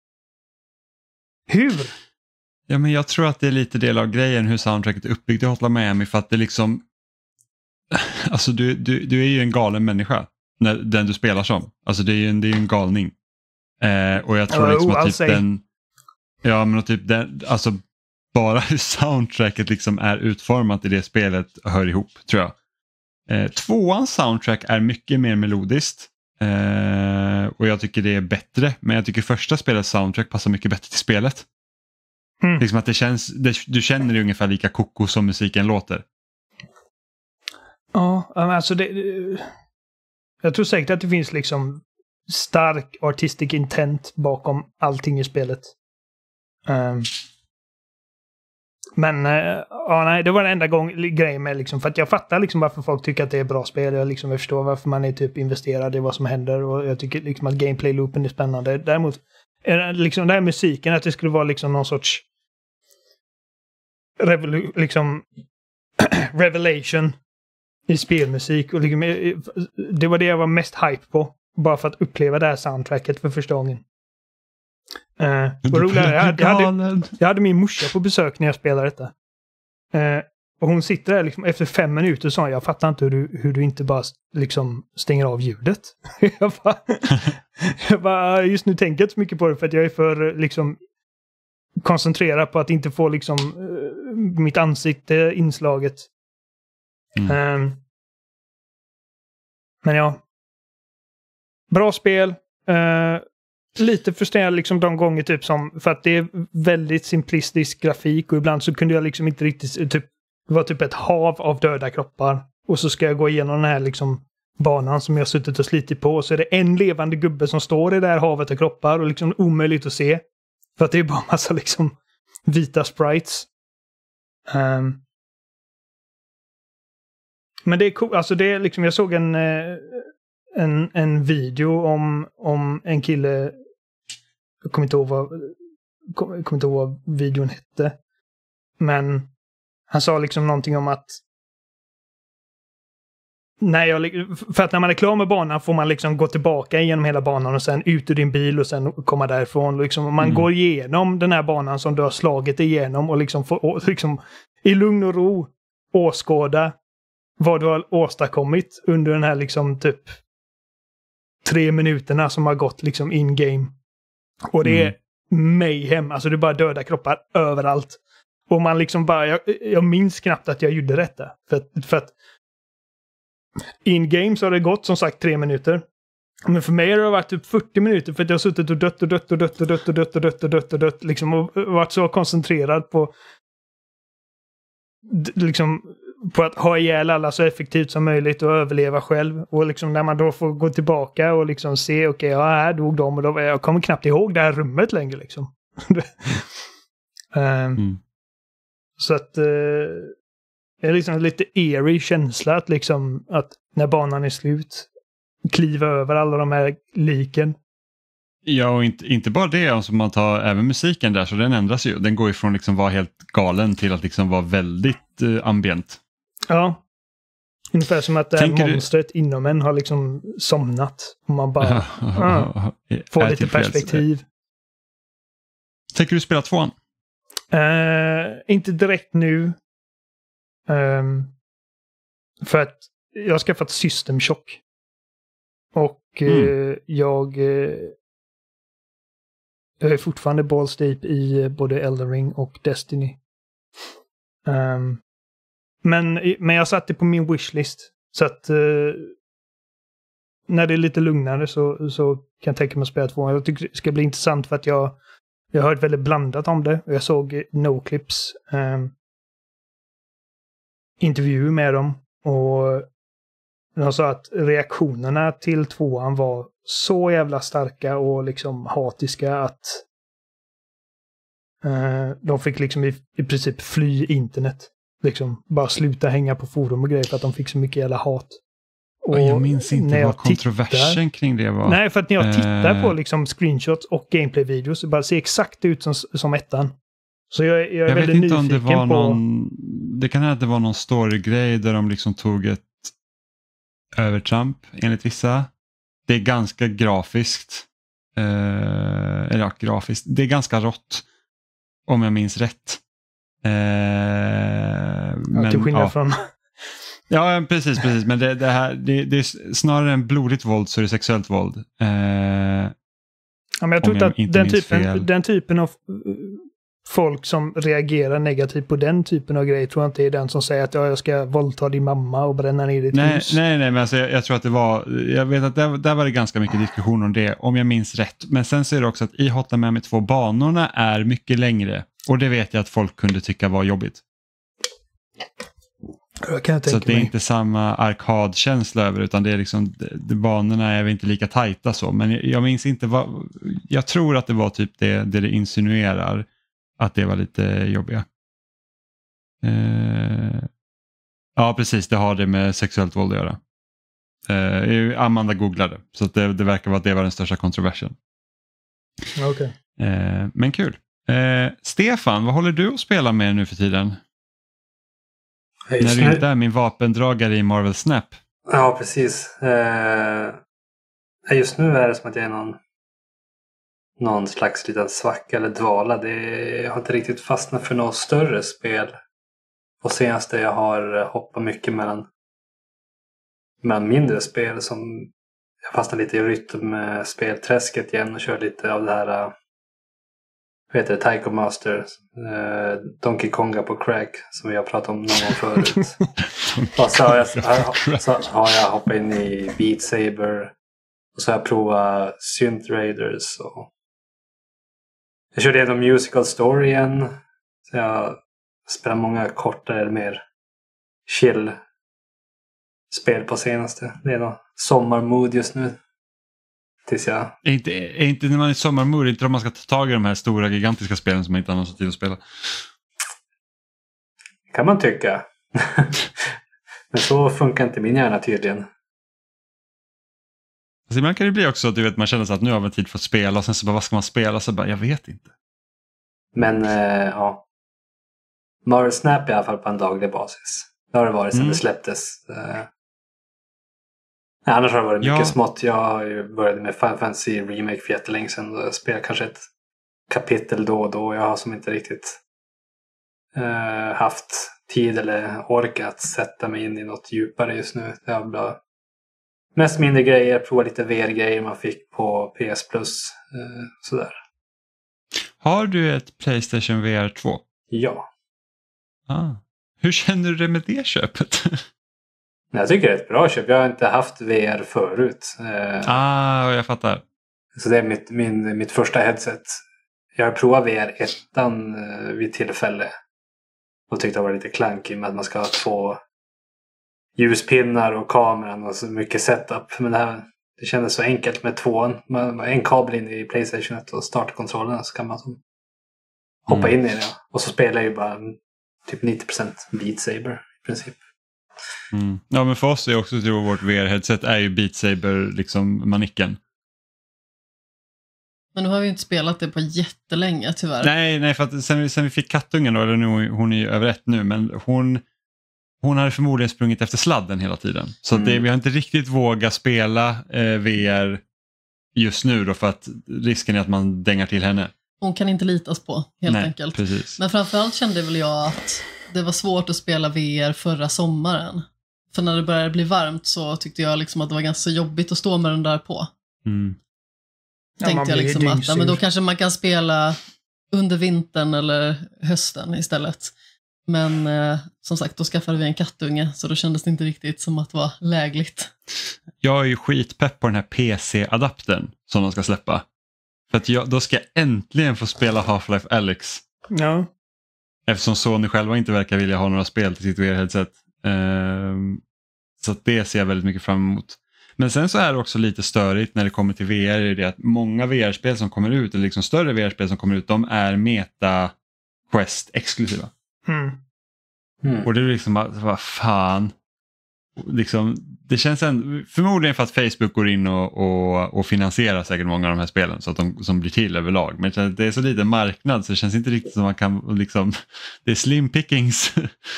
Hur? Ja, men jag tror att det är lite del av grejen hur soundtracket är uppbyggt i Hotline Miami, för att det liksom, alltså du, du, du är ju en galen människa när, den du spelar som. Alltså det är ju en, det är en galning. Eh, och jag tror oh, liksom att typ say. den, ja men typ den, alltså bara hur soundtracket liksom är utformat i det spelet hör ihop, tror jag. Eh, tvåans soundtrack är mycket mer melodiskt eh, och jag tycker det är bättre, men jag tycker första spelets soundtrack passar mycket bättre till spelet. Mm. Liksom att det känns, det, du känner det ungefär lika koko som musiken låter. Ja, alltså det, jag tror säkert att det finns liksom stark artistic intent bakom allting i spelet. Um. Men äh, ja, nej, det var den enda gång, grejen med liksom, för att jag fattar liksom varför folk tycker att det är bra spel. Jag, liksom, jag förstår varför man är typ investerad i vad som händer och jag tycker liksom att gameplay-loopen är spännande. Däremot, liksom den här musiken, att det skulle vara liksom någon sorts revolu- liksom revelation i spelmusik. Och liksom, det var det jag var mest hype på, bara för att uppleva det här soundtracket för första gången. Uh, och roligare, jag, hade, jag, hade, jag hade min morsa på besök när jag spelade detta. Uh, och hon sitter där liksom, efter fem minuter och sa, jag fattar inte hur du, hur du inte bara liksom stänger av ljudet. jag, bara, jag bara, just nu tänker jag inte så mycket på det för att jag är för liksom koncentrerad på att inte få liksom uh, mitt ansikte inslaget. Mm. Uh, men ja. Bra spel. Uh, Lite frustrerad liksom de gånger typ som, för att det är väldigt simplistisk grafik och ibland så kunde jag liksom inte riktigt typ, det var typ ett hav av döda kroppar och så ska jag gå igenom den här liksom banan som jag har suttit och slitit på och så är det en levande gubbe som står i det här havet av kroppar och liksom omöjligt att se för att det är bara massa liksom vita sprites. Um. Men det är cool, alltså det är liksom, jag såg en en, en video om, om en kille jag kommer inte ihåg vad, kom, kommer inte ihåg vad videon hette. Men han sa liksom någonting om att när jag, för att när man är klar med banan får man liksom gå tillbaka genom hela banan och sen ut ur din bil och sen komma därifrån. Liksom, man mm. går igenom den här banan som du har slagit igenom och liksom får och liksom, i lugn och ro åskåda vad du har åstadkommit under den här liksom typ tre minuterna som har gått liksom in-game. Och det är mm. mayhem. Alltså det är bara döda kroppar överallt. Och man liksom bara, jag, jag minns knappt att jag gjorde detta. För att, för att in-game så har det gått som sagt tre minuter. Men för mig har det varit typ fyrtio minuter för att jag har suttit och dött och dött och dött och dött och dött och dött och dött och dött liksom och varit så koncentrerad på liksom på att ha ihjäl alla så effektivt som möjligt och överleva själv. Och liksom när man då får gå tillbaka och liksom se, okej, okay, ja, här dog de och då, jag kommer knappt ihåg det här rummet längre liksom. um, mm. Så att uh, det är liksom lite eerie känsla att liksom att när banan är slut kliva över alla de här liken. Ja, och inte, inte bara det, alltså man tar även musiken där så den ändras ju. Den går ifrån liksom vara helt galen till att liksom vara väldigt uh, ambient. Ja. Ungefär som att det här monstret du... inom en har liksom somnat. Och man bara uh, får lite perspektiv. Tänker du spela tvåan? Uh, inte direkt nu. Um, för att jag har skaffat System Shock. Och mm. uh, jag... Uh, Jag är fortfarande balls deep i både Elden Ring och Destiny. Um, men, men jag satte på min wishlist. Så att uh, när det är lite lugnare så, så kan jag tänka mig att spela två. Jag tycker det ska bli intressant för att jag, jag har hört väldigt blandat om det. Och jag såg Noclips um, intervju med dem. Och de sa att reaktionerna till tvåan var så jävla starka och liksom hatiska att uh, de fick liksom i, i princip fly internet. Liksom bara sluta hänga på forum och grejer för att de fick så mycket jävla hat. Och jag minns inte vad kontroversen tittar, kring det var. Nej, för att när jag tittar uh, på liksom screenshots och gameplay-videos så bara ser exakt ut som, som ettan. Så jag, jag är jag väldigt vet inte nyfiken om det var på... någon... Det kan hända att det var någon story-grej där de liksom tog ett övertramp enligt vissa. Det är ganska grafiskt. Eh, eller ja, grafiskt. Det är ganska rått. Om jag minns rätt. Eh, ja, men, till skillnad ja. från... Ja, precis, precis. Men det, det, här, det, det är snarare än blodigt våld så är det sexuellt våld. Eh, ja, men jag tror att den typen, den typen av folk som reagerar negativt på den typen av grejer tror jag inte är den som säger att ja, jag ska våldta din mamma och bränna ner ditt nej, hus. Nej, nej, men alltså, jag, jag tror att det var, jag vet att där, där var det ganska mycket diskussion om det, om jag minns rätt. Men sen så är det också att i Hotline Miami två banorna är mycket längre. Och det vet jag att folk kunde tycka var jobbigt. Jag kan så att det är mig. inte samma arkadkänsla över utan det är liksom, de, banorna är inte lika tajta så. Men jag, jag minns inte vad, jag tror att det var typ det det, det insinuerar. Att det var lite jobbiga. Eh, ja, precis. Det har det med sexuellt våld att göra. Eh, Amanda googlade. Så att det, det verkar vara att det var den största kontroversen. Okay. Eh, men kul. Eh, Stefan, vad håller du att spela med nu för tiden? När du inte är min vapendragare i Marvel Snap. Ja, precis. Eh, just nu är det som att jag är någon... någon slags liten svacka eller dvala. Det, jag har inte riktigt fastnat för något större spel. Och senaste jag har hoppat mycket mellan, mellan mindre spel som jag fastnar lite i rytm med spelträsket igen och kör lite av det här vad heter det, Taiko Master eh, Donkey Konga på crack som vi har pratat om någon gång förut. Och så har jag, så har jag hoppat in i Beat Saber och så har jag provat Synth Raiders och jag körde igenom Musical Story igen. Så jag spelar många kortare eller mer chill spel på senaste. Det är något sommarmood just nu. Tills jag... Är inte, är inte när man är i sommarmood, är inte om man ska ta tag i de här stora gigantiska spelen som man inte har någon tid att spela? Kan man tycka. Men så funkar inte min hjärna tydligen. Alltså ibland kan det bli också att du vet, man känner sig att nu har man tid för att spela och sen så bara, vad ska man spela? Så bara, jag vet inte. Men eh, ja. Mario Snap i alla fall på en daglig basis. Det har det varit sedan Mm. det släpptes. Eh, nej, annars har det varit mycket Ja. smått. Jag har ju börjat med Final Fantasy Remake för jättelänge sedan. Och jag spelar kanske ett kapitel då och då. Jag har som inte riktigt eh, haft tid eller ork att sätta mig in i något djupare just nu. Det har bara mest mindre grejer. Prova lite V R-grejer man fick på P S Plus. Eh, sådär. Har du ett PlayStation V R två? Ja. Ah. Hur känner du det med det köpet? Jag tycker det är ett bra köp. Jag har inte haft V R förut. Eh, ah, jag fattar. Så det är mitt, min, mitt första headset. Jag har provat V R ettan eh, vid tillfälle. Och tyckte det var lite klankig med att man ska ha två ljuspinnar och kameran och så mycket setup. Men det här det kändes så enkelt med tvåan. Man, en kabel in i PlayStation ett och startkontrollerna så kan man som hoppa Mm. in i det. Och så spelar jag ju bara typ nittio procent Beat Saber i princip. Mm. Ja, men för oss är också tror vårt V R-headset är ju Beat Saber liksom manicken. Men nu har vi ju inte spelat det på jättelänge tyvärr. Nej, nej, för att sen, vi- sen vi fick kattungen då, eller nu, hon är ju över ett nu, men hon, hon hade förmodligen sprungit efter sladden hela tiden. Så att det, Mm. vi har inte riktigt vågat spela eh, V R just nu då, för att risken är att man dängar till henne. Hon kan inte litas på, helt nej, enkelt. Precis. Men framförallt kände väl jag att det var svårt att spela V R förra sommaren. För när det började bli varmt så tyckte jag liksom att det var ganska jobbigt att stå med den där på. Mm. Ja, man Tänkte jag blir liksom att dyngsur. ja, men då kanske man kan spela under vintern eller hösten istället. Men eh, som sagt, då skaffade vi en kattunge så då kändes det inte riktigt som att det var lägligt. Jag är ju skitpepp på den här P C-adaptern som de ska släppa. För att jag, då ska jag äntligen få spela Half-Life Alyx. Ja. Eftersom Sony själva inte verkar vilja ha några spel till sitt V R-headset. Ehm, så att det ser jag väldigt mycket fram emot. Men sen så är det också lite störigt när det kommer till V R. Är det att många V R-spel som kommer ut, eller liksom större V R-spel som kommer ut, de är Meta Quest exklusiva. Mm. Mm. Och det är liksom bara, vad fan. Liksom, det känns en, förmodligen för att Facebook går in och, och, och finansierar säkert många av de här spelen så att de som blir till överlag. Men det är så lite marknad så det känns inte riktigt som man kan liksom, det är slim pickings.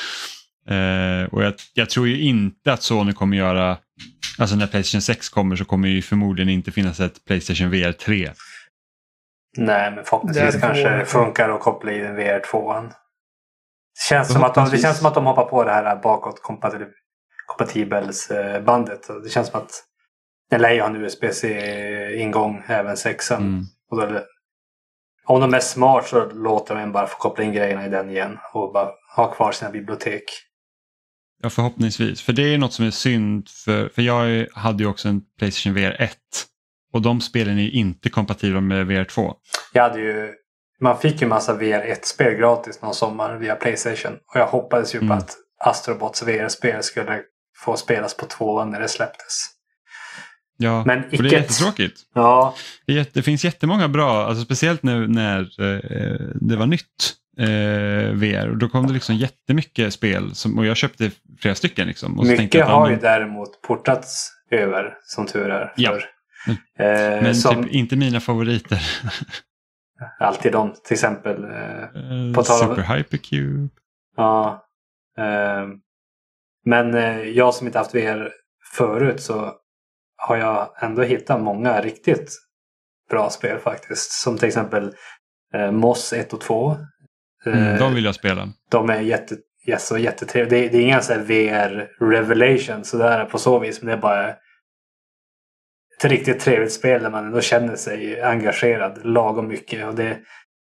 eh, och jag, jag tror ju inte att Sony kommer göra, alltså när PlayStation sex kommer så kommer ju förmodligen inte finnas ett PlayStation V R tre. Nej, men förhoppningsvis Det kanske får- det funkar att koppla in V R tvåan. Det känns, som att de, det känns som att de hoppar på det här bakåt kompatibels bandet. Det känns som att den lär ju ha en U S B C-ingång även sexan. Mm. Och då, är det- om de är smart så låter de en bara få koppla in grejerna i den igen och bara ha kvar sina bibliotek. Ja, förhoppningsvis. För det är något som är synd. För, för jag hade ju också en PlayStation V R ett. Och de spelen är ju inte kompatibla med V R två. Jag hade ju, man fick ju massa V R ett-spel gratis någon sommar via PlayStation. Och jag hoppades ju Mm. på att Astrobots V R-spel skulle få spelas på tvåan när det släpptes. Ja, Men och det är icke- jättetråkigt. Ja, Det, är jätte, det finns jättemånga bra, alltså speciellt nu när eh, det var nytt eh, V R. Och då kom det liksom jättemycket spel. Som, och jag köpte flera stycken. Liksom, och så tänkte mycket jag att, har ja, ju men, däremot portats över som tur är. Ja. För, eh, men som typ inte mina favoriter. alltid de, till exempel. Eh, Eh, På tal om- Super Hypercube. ja, eh, men eh, jag som inte haft V R förut så har jag ändå hittat många riktigt bra spel faktiskt. Som till exempel eh, Moss ett och två. Eh, Mm, de vill jag spela. De är jätte, yes, och jättetrevliga. Det, det är inga så här V R-revelation sådär på så vis. Men det är bara ett riktigt trevligt spel där man ändå känner sig engagerad lagom mycket. Och det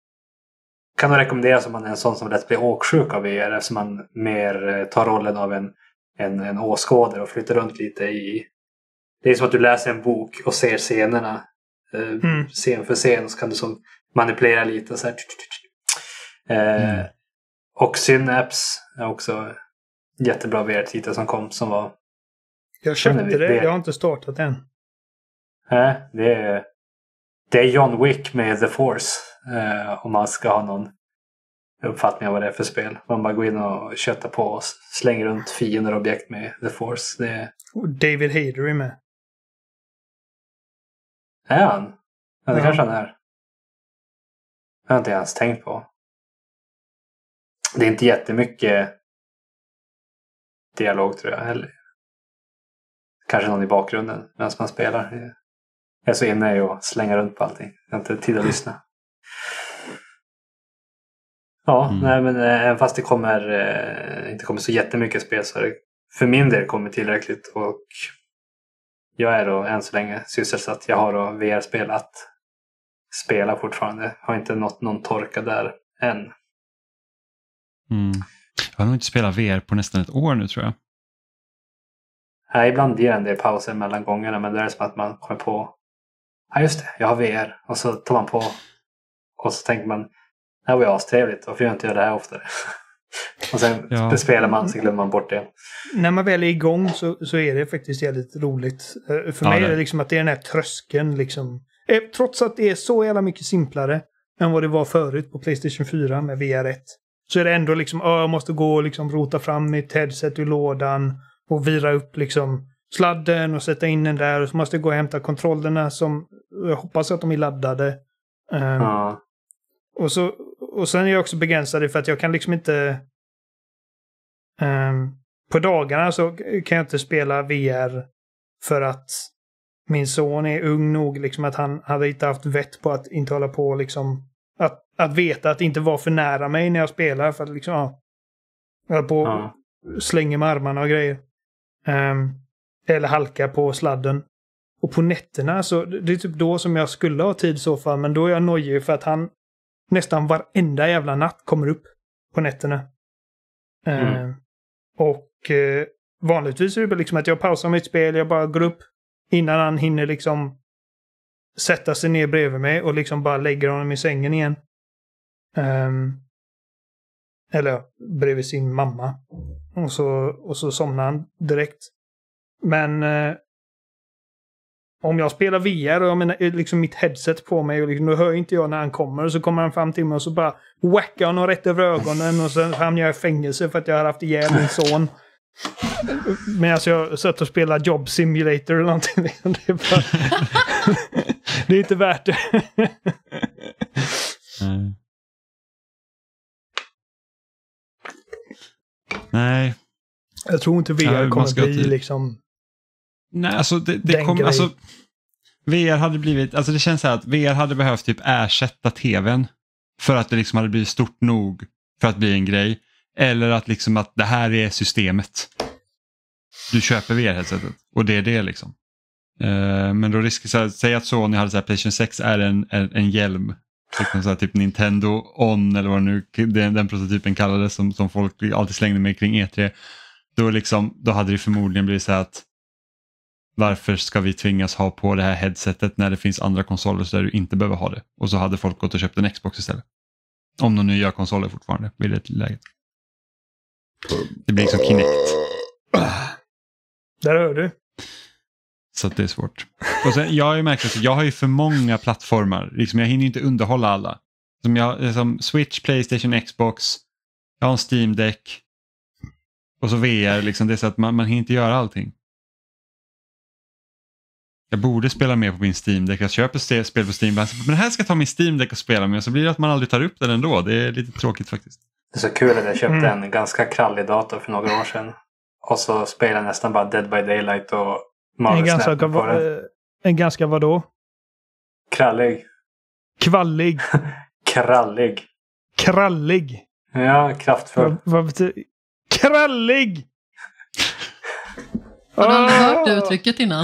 kan nog rekommenderas om man är en sån som lätt blir åksjuk av V R. Eftersom man mer eh, tar rollen av en, en, en åskådare och flyttar runt lite i... Det är som att du läser en bok och ser scenerna eh, Mm. scen för scen. Så kan du som manipulera lite och så här. Eh, Mm. Och Synapse är också jättebra V R-titel som kom som var... Jag köpte det- det, det- jag har inte startat än. Eh, det, är, det är John Wick med The Force. Eh, om man ska ha någon uppfattning av vad det är för spel. Man bara går in och köttar på och slänger runt fiender och objekt med The Force. Det är, Och David Hayter är med. Är han? Ja, det Ja. kanske han är. Jag har inte ens tänkt på. Det är inte jättemycket dialog tror jag heller. Kanske någon i bakgrunden medan man spelar. Jag är så inne i att slänga runt på allting. Jag har inte tid att lyssna. Ja, Mm. nej men även fast det kommer eh, inte kommer så jättemycket spel så är det för min del kommer tillräckligt och jag är då än så länge sysselsatt. Jag har då V R-spel att spela fortfarande. Har inte nått någon torka där än. Mm. Jag har nog inte spelat V R på nästan ett år nu tror jag. Nej, ibland ger en del pauser mellan gångerna men det är som att man kommer på ja just det, jag har V R och så tar man på och så tänker man det här var ju astrevligt, varför gör jag inte göra det här oftare? Och sen Ja. spelar man så glömmer man bort det. När man väl är igång så, så är det faktiskt jävligt roligt. Eh, För Ja, mig det. är det liksom att det är den här tröskeln liksom. Eh, Trots att det är så jävla mycket simplare än vad det var förut på PlayStation fyra med V R ett. Så är det ändå liksom, ja, jag måste gå och liksom rota fram mitt headset ur lådan och vira upp liksom sladden och sätta in den där. Och så måste jag gå och hämta kontrollerna som jag hoppas att de är laddade. Um, Ja. och, så, och sen är jag också begränsad för att jag kan liksom inte... Um, på dagarna så kan jag inte spela V R för att min son är ung nog liksom att han hade inte haft vett på att inte hålla på liksom att, att veta att inte vara för nära mig när jag spelar för att liksom ja, jag håller på Ja. och slänger med armarna och grejer. Um, eller halka på sladden. Och på nätterna så det är typ då som jag skulle ha tid i så fall men då är jag nojig för att han nästan varenda jävla natt kommer upp på nätterna. Mm. Um, och eh, vanligtvis är det liksom att jag pausar mitt spel, jag bara går upp innan han hinner liksom sätta sig ner bredvid mig och liksom bara lägger honom i sängen igen. Um, eller ja, bredvid sin mamma. Och så, och så somnar han direkt. Men eh, om jag spelar V R och jag menar liksom mitt headset på mig och liksom, då hör inte jag när han kommer och så kommer han fram till mig och så bara whackar honom rätt över ögonen och sen hamnar jag i fängelse för att jag har haft ihjäl min son. Men alltså jag satt och spelade Job Simulator eller någonting. Det är, bara... det är inte värt det. Nej. Nej. Jag tror inte V R Ja, man kommer ska bli till- liksom... Nej, alltså det, det Den kom, grejen. alltså V R hade blivit, alltså det känns så här att V R hade behövt typ ersätta tvn för att det liksom hade blivit stort nog för att bli en grej. Eller att liksom att det här är systemet. Du köper V R-headsetet och det är det liksom. Uh, men då riskerar, säg att Sony hade så här, PlayStation sex är en, en, en hjälm. Liksom så här, typ Nintendo On eller vad nu den, den prototypen kallades som, som folk alltid slängde med kring E tre. Då, liksom, då hade det förmodligen blivit så här att varför ska vi tvingas ha på det här headsetet när det finns andra konsoler så där du inte behöver ha det. Och så hade folk gått och köpt en Xbox istället. Om de nu gör konsoler fortfarande vid det läget. Det blir liksom Kinect. Där hör du. Så att det är svårt. Och sen, jag har ju märkt att jag har ju för många plattformar. Liksom, jag hinner ju inte underhålla alla. Som jag, som Switch, PlayStation, Xbox. Jag har en Steam Deck. Och så V R. Liksom, det är så att man, man hinner inte göra allting. Jag borde spela mer på min Steam Deck. Jag köper st- spel på Steam. Men här ska jag ta min Steam Deck och spela med. Så blir det att man aldrig tar upp den ändå. Det är lite tråkigt faktiskt. Det är så kul att jag köpte Mm. en ganska krallig dator för några år sedan. Och så spelade jag nästan bara Dead by Daylight och En Marvel ganska, Snap på det. eh, en ganska vadå? Krallig. Kvallig. Krallig. Krallig. Ja, kraftfull. Vad, vad betyder... Krallig! Har du aldrig Ah! hört det uttrycket innan?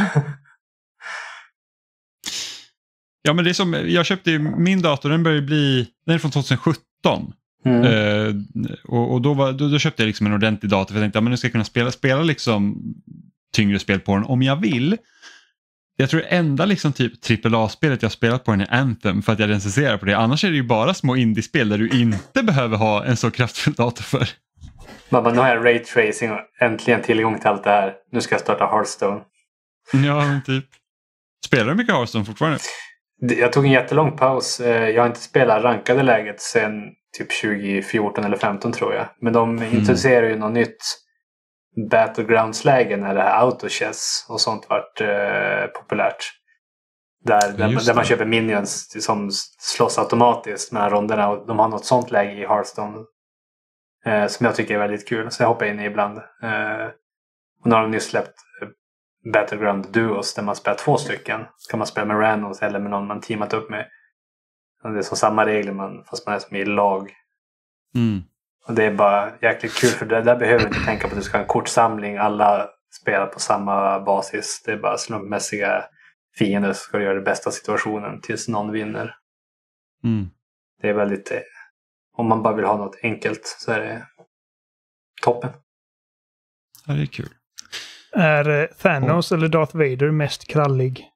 Ja, men det är som, jag köpte ju, min dator, den börjar bli, den är från tjugohundrasjutton. Mm. Eh, och och då, var, då, då köpte jag liksom en ordentlig dator för jag tänkte att ja, nu ska jag kunna spela, spela liksom tyngre spel på den om jag vill. Jag tror enda liksom typ trippel A-spelet jag spelat på den är Anthem för att jag recenserar på det. Annars är det ju bara små indiespel där du inte behöver ha en så kraftfull dator för. Man bara, nu har jag raytracing och äntligen tillgång till allt det här. Nu ska jag starta Hearthstone. Ja, men typ. Spelar du mycket Hearthstone fortfarande? Det- Jag tog en jättelång paus. Eh, Jag har inte spelat rankade läget sedan typ tjugo fjorton eller femton tror jag. Men de introducerar ju något nytt Battlegrounds-läge när det här autochess och sånt vart eh, populärt. Där, där, där man köper minions som slåss automatiskt mellan ronderna. Och de har något sånt läge i Hearthstone. Eh, som jag tycker är väldigt kul. Så jag hoppar in i ibland. Eh, och nu har de nyss släppt Battleground Duos där man spelar två stycken. Kan man spela med randoms eller med någon man teamat upp med. Och det är som samma regler man, fast man är som i lag. Mm. Och det är bara jäkligt kul för det där behöver du inte tänka på att du ska ha en kortsamling. Alla spelar på samma basis. Det är bara slumpmässiga fiender som ska göra det bästa situationen tills någon vinner. Mm. Det är väldigt... Om man bara vill ha något enkelt så är det toppen. Ja, det är kul. Är Thanos mm. eller Darth Vader mest krallig?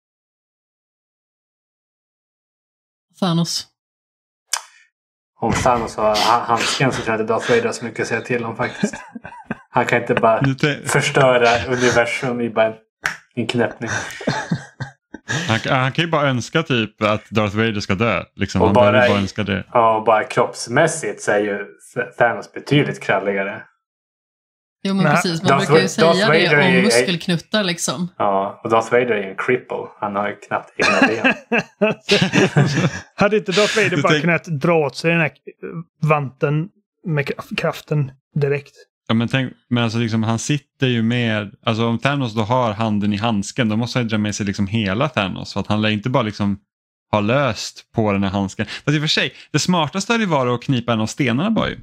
Thanos. Om Thanos har handsken så tror jag inte Darth Vader har så mycket att säga till om faktiskt. Han kan inte bara förstöra universum i bara en knäppning. Han, han kan ju bara önska typ att Darth Vader ska dö. Liksom. Och Han bara, bara önska det. Ja, och bara kroppsmässigt så är ju Thanos betydligt kralligare. Jo, men Nej. precis. Man Darth, brukar ju säga Darth det Vader om är, muskelknuttar liksom. Ja, och Darth Vader är en cripple. Han har ju knappt egna ben. Hade inte Darth Vader bara tänk... kunnat dra åt sig den här vanten med kraften direkt? Ja, men tänk, men alltså liksom, han sitter ju med, alltså om Thanos då har handen i handsken, då måste han dra med sig liksom hela Thanos, för att han lär inte bara liksom ha löst på den här handsken. Fast i och för sig, det smartaste hade ju varit att knipa en av stenarna bara ju.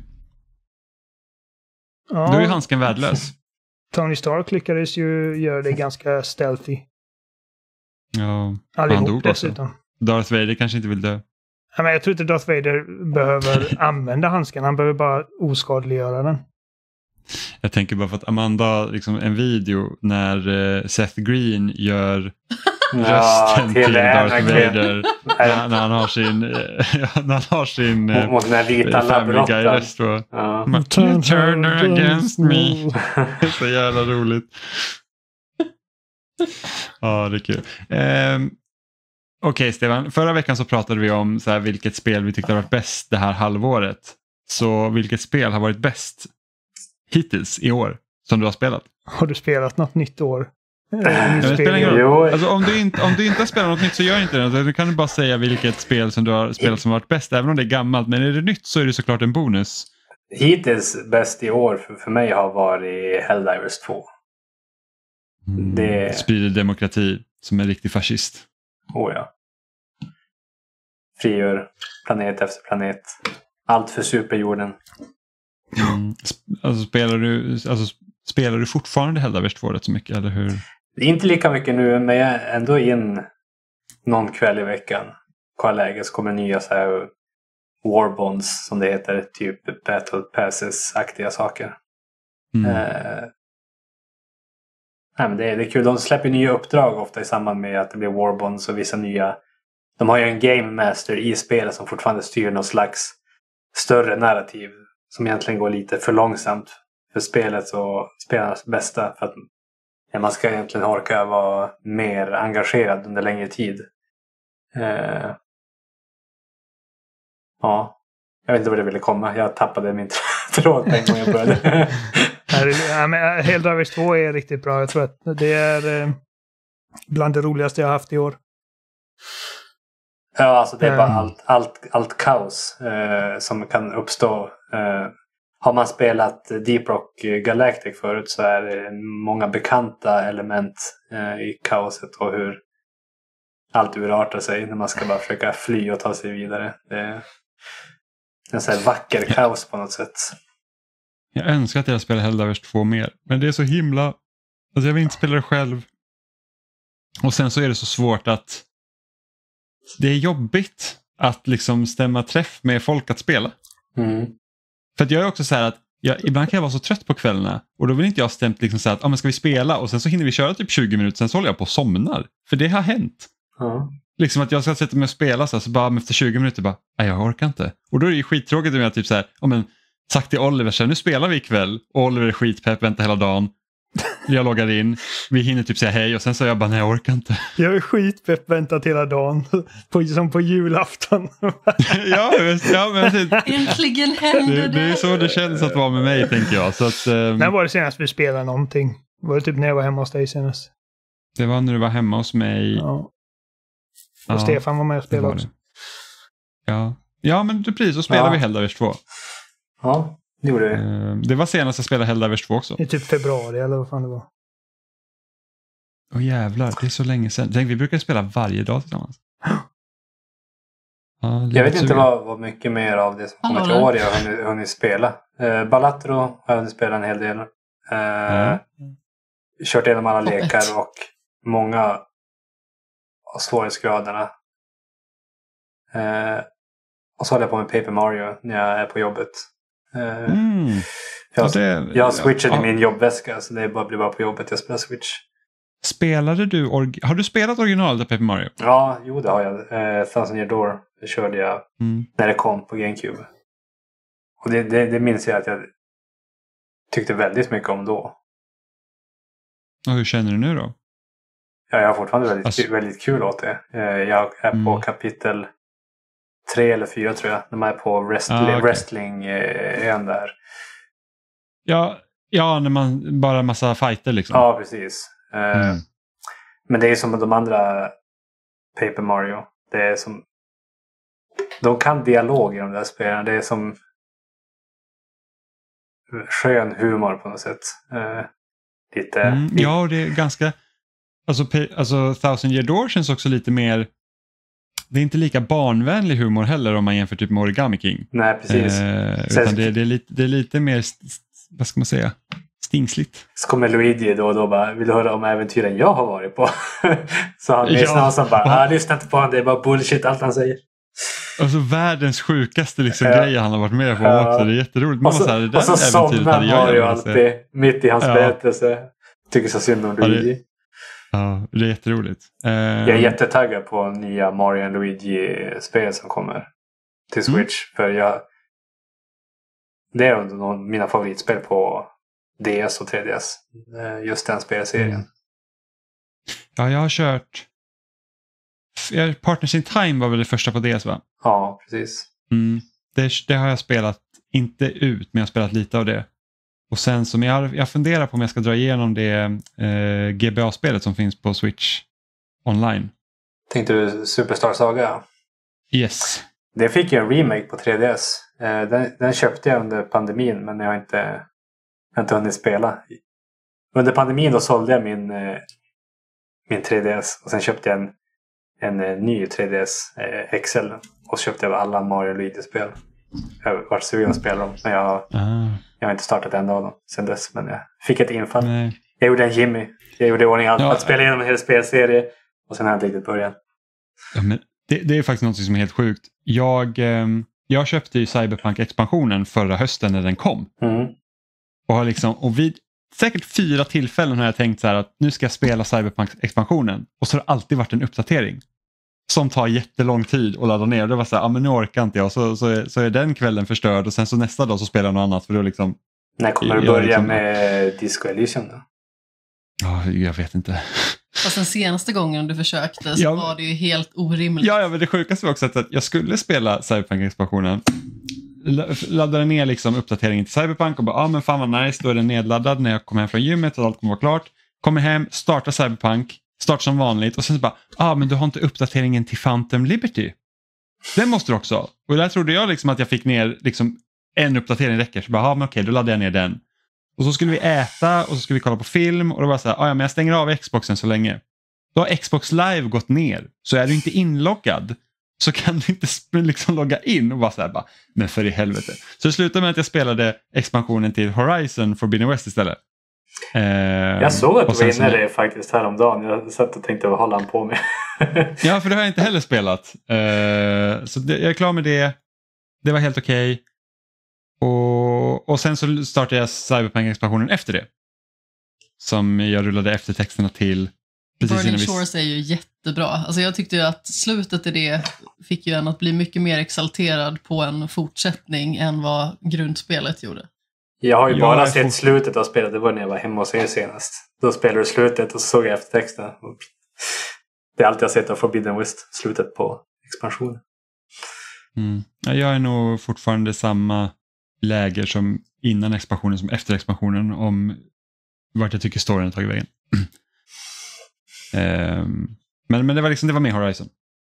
Ja. Då är ju handsken värdelös. Tony Stark lyckades ju göra det ganska stealthy. Ja, Allihop han dog dessutom. också. Darth Vader kanske inte vill dö. Ja, men jag tror inte Darth Vader behöver använda handsken, han behöver bara oskadliggöra den. Jag tänker bara för att Amanda, liksom en video när uh, Seth Green gör rösten till, till Darth Vader när, när han har sin när han har sin uh, mot den här vita Family Guy-röst. Ja. You turn her against me. Så jävla roligt. Ja, det är kul. Um, Okej, okay, Stefan. Förra veckan så pratade vi om så här, vilket spel vi tyckte har varit bäst det här halvåret. Så vilket spel har varit bäst hittills i år som du har spelat? Har du spelat något nytt år? Ja, spel alltså, om, du inte, om du inte har spelat något nytt så gör inte det. Då kan du bara säga vilket spel som du har spelat som har varit bäst. Även om det är gammalt. Men är det nytt så är det såklart en bonus. Hittills bäst i år för, för mig har varit Helldivers två. Mm. Det... Sprider demokrati som en riktig fascist. Oh ja. Frigör planet efter planet. Allt för superjorden. Mm. Alltså, spelar, du, alltså, spelar du fortfarande Helldivers två rätt så mycket, eller hur? Inte lika mycket nu, men jag är ändå in någon kväll i veckan. Kolla läget så kommer nya så här Warbonds som det heter. Typ Battle Passes-aktiga saker. Mm. Eh, nej, men det, är, det är kul. De släpper nya uppdrag ofta i samband med att det blir Warbonds och vissa nya. De har ju en Game Master i spelet som fortfarande styr någon slags större narrativ. Som egentligen går lite för långsamt för spelet och spelarnas bästa. För att man ska egentligen orka vara mer engagerad under längre tid. Eh, ja, jag vet inte vad det ville komma. Jag tappade min tråd på en gång jag började. Ja, men Helldivers två är riktigt bra. Jag tror att det är eh, bland det roligaste jag har haft i år. Ja, alltså det är bara allt, allt, allt kaos eh, som kan uppstå. Eh, har man spelat Deep Rock Galactic förut så är det många bekanta element eh, i kaoset och hur allt urartar sig när man ska bara försöka fly och ta sig vidare. Det är en sån här vacker kaos på något sätt. Jag önskar att jag spelar Helldivers två mer, men det är så himla... Alltså jag vill inte spela det själv. Och sen så är det så svårt att det är jobbigt att liksom stämma träff med folk att spela. Mm. För att jag är också så här att jag, ibland kan jag vara så trött på kvällarna och då vill inte jag stämt liksom så här att ah, men ska vi spela och sen så hinner vi köra typ tjugo minuter sen så håller jag på och somnar. För det har hänt. Mm. Liksom att jag ska sätta mig och spela så, här, så bara efter tjugo minuter bara, nej jag orkar inte. Och då är det ju skittråkigt om jag typ så här, oh, men sagt till Oliver så här, nu spelar vi ikväll och Oliver är skitpepp, väntar hela dagen. Jag loggar in, vi hinner typ säga hej och sen så jag bara, nej jag orkar inte. Jag är skitpepp, väntat hela dagen. På, som på julafton. ja, men, ja, men äntligen händer det. Det är så det känns att vara med mig, tänker jag. Så att, um, när var det senast vi spelade någonting? Var det typ när jag var hemma hos dig senast? Det var när du var hemma hos mig. Ja. Och ja, Stefan var med och spelade också. Ja. ja, men precis. Så spelade ja. vi Helldivers två. Ja, det gjorde vi. Det var senast jag spelade Helldivers två också. I typ februari eller vad fan det var. Åh jävlar, det är så länge sedan. Tänk, vi brukar spela varje dag tillsammans. Ja, jag vet inte vad, vad mycket mer av det som kommer till år jag har hunnit, hunnit spela. Eh, Balatro har jag hunnit spela en hel del. Eh, mm. Kört igenom alla Top lekar ett. Och många av svårighetsgraderna. Eh, och så håller jag på med Paper Mario när jag är på jobbet. Eh, mm. jag, det, jag har switchat ja. i min jobbväska så det blir bara på jobbet jag spelar Switch. Spelade du, har du spelat originalet av Paper Mario? Ja, jo det har jag. Eh, Thousand Year Door det körde jag mm. när det kom på GameCube. Och det, det, det minns jag att jag tyckte väldigt mycket om då. Och hur känner du nu då? Ja, jag har fortfarande väldigt, alltså... väldigt kul åt det. Eh, jag är mm. på kapitel tre eller fyra tror jag. När man är på wrestling, ah, okay. wrestling eh, ön där. Ja, ja, när man bara massa fighter liksom. Ja, precis. Mm. Men det är som de andra Paper Mario. Det är som de kan dialog i de där spelarna. Det är som skön humor på något sätt. Uh, lite, mm, lite... Ja, det är ganska alltså, alltså Thousand Year Door känns också lite mer. Det är inte lika barnvänlig humor heller om man jämför typ med Origami King. Nej, precis. Uh, utan det, det, är lite, det är lite mer vad ska man säga? Stingsligt. Så kommer Luigi då och då bara, vill du höra om äventyren jag har varit på? Så han lyssnar ja. och så bara, ah, lyssna inte på honom, det är bara bullshit allt han säger. Alltså världens sjukaste liksom ja. grej han har varit med på ja. också, det är jätteroligt. Och så, så, här, och så somnar Mario alltid mitt i hans ja. berättelse. Tycker så synd om Luigi. Ja, det, ja, det är jätteroligt. Uh, jag är jättetaggad på nya Mario och Luigi-spel som kommer till Switch. Mm. För jag det är nog mina favoritspel på D S och tre D S. Just den spelserien. Mm. Ja, jag har kört Partners in Time var väl det första på D S va? Ja, precis. Mm. Det, det har jag spelat, inte ut, men jag har spelat lite av det. Och sen som jag, jag funderar på om jag ska dra igenom det eh, G B A-spelet som finns på Switch online. Tänkte du Superstar Saga? Yes. Det fick ju en remake på tre D S. Eh, den, den köpte jag under pandemin, men jag har inte, jag har inte hunnit spela. Under pandemin då sålde jag min, eh, min tre D S och sen köpte jag en en eh, ny tre D S eh, X L och så köpte jag alla Mario och Luigi-spel. Jag har varit sugen att spela dem, men jag, ah. jag har inte startat en av dem sen dess, men jag fick ett infall. Nej. Jag gjorde en Jimmy. Jag gjorde ordning allt ja. att spela igenom en hel spelserie och sen har jag inte riktigt börjat. Ja, men det, det är faktiskt något som är helt sjukt. Jag, eh, jag köpte ju Cyberpunk-expansionen förra hösten när den kom. Mm. Och, har liksom, och vid säkert fyra tillfällen har jag tänkt så här att nu ska jag spela Cyberpunk-expansionen. Och så har det alltid varit en uppdatering. Som tar jättelång tid att ladda ner. Det var så här, ja men nu orkar inte jag. Så, så, är, så är den kvällen förstörd och sen så nästa dag så spelar jag något annat. För då liksom, när kommer du börja liksom, med Disco Elysium då? Ja, jag vet inte. Fast den senaste gången du försökte så ja, var det ju helt orimligt. Ja, ja men det sjukaste var också att jag skulle spela Cyberpunk-expansionen. Laddade ner liksom uppdateringen till Cyberpunk och bara, ja ah, men fan vad nice, då är den nedladdad när jag kommer hem från gymmet och allt kommer vara klart. Kommer hem, startar Cyberpunk, start som vanligt och sen så bara, ja ah, men du har inte uppdateringen till Phantom Liberty. Den måste du också ha. Och där trodde jag liksom att jag fick ner liksom en uppdatering räcker. Så bara, ja ah, men okej, då laddar jag ner den. Och så skulle vi äta och så skulle vi kolla på film och då var så här, ah, ja men jag stänger av Xboxen så länge. Då har Xbox Live gått ner, så är du inte inloggad så kan du inte liksom logga in och bara så här, bara, men för i helvete. Så det slutade med att jag spelade expansionen till Horizon Forbidden West istället. Eh, jag såg att du var inne det faktiskt häromdagen. Jag satt och tänkte, vad håller han på med? Ja, för det har jag inte heller spelat. Eh, så det, jag är klar med det. Det var helt okej. Okay. Och, och sen så startade jag Cyberpunk-expansionen efter det. Som jag rullade efter texterna till. Burning vi... Shores är ju jättebra. Alltså jag tyckte ju att slutet i det fick ju en att bli mycket mer exalterad på en fortsättning än vad grundspelet gjorde. Jag har ju jag bara sett fort... slutet av spelet. Det var när jag var hemma hos er senast. Då spelade du slutet och så såg jag eftertexten. Det är allt jag sett av Forbidden West. Slutet på expansionen. Mm. Ja, jag är nog fortfarande samma läger som innan expansionen som efter expansionen om vart jag tycker storyn har tagit vägen. um, men, men det var liksom det var med Horizon.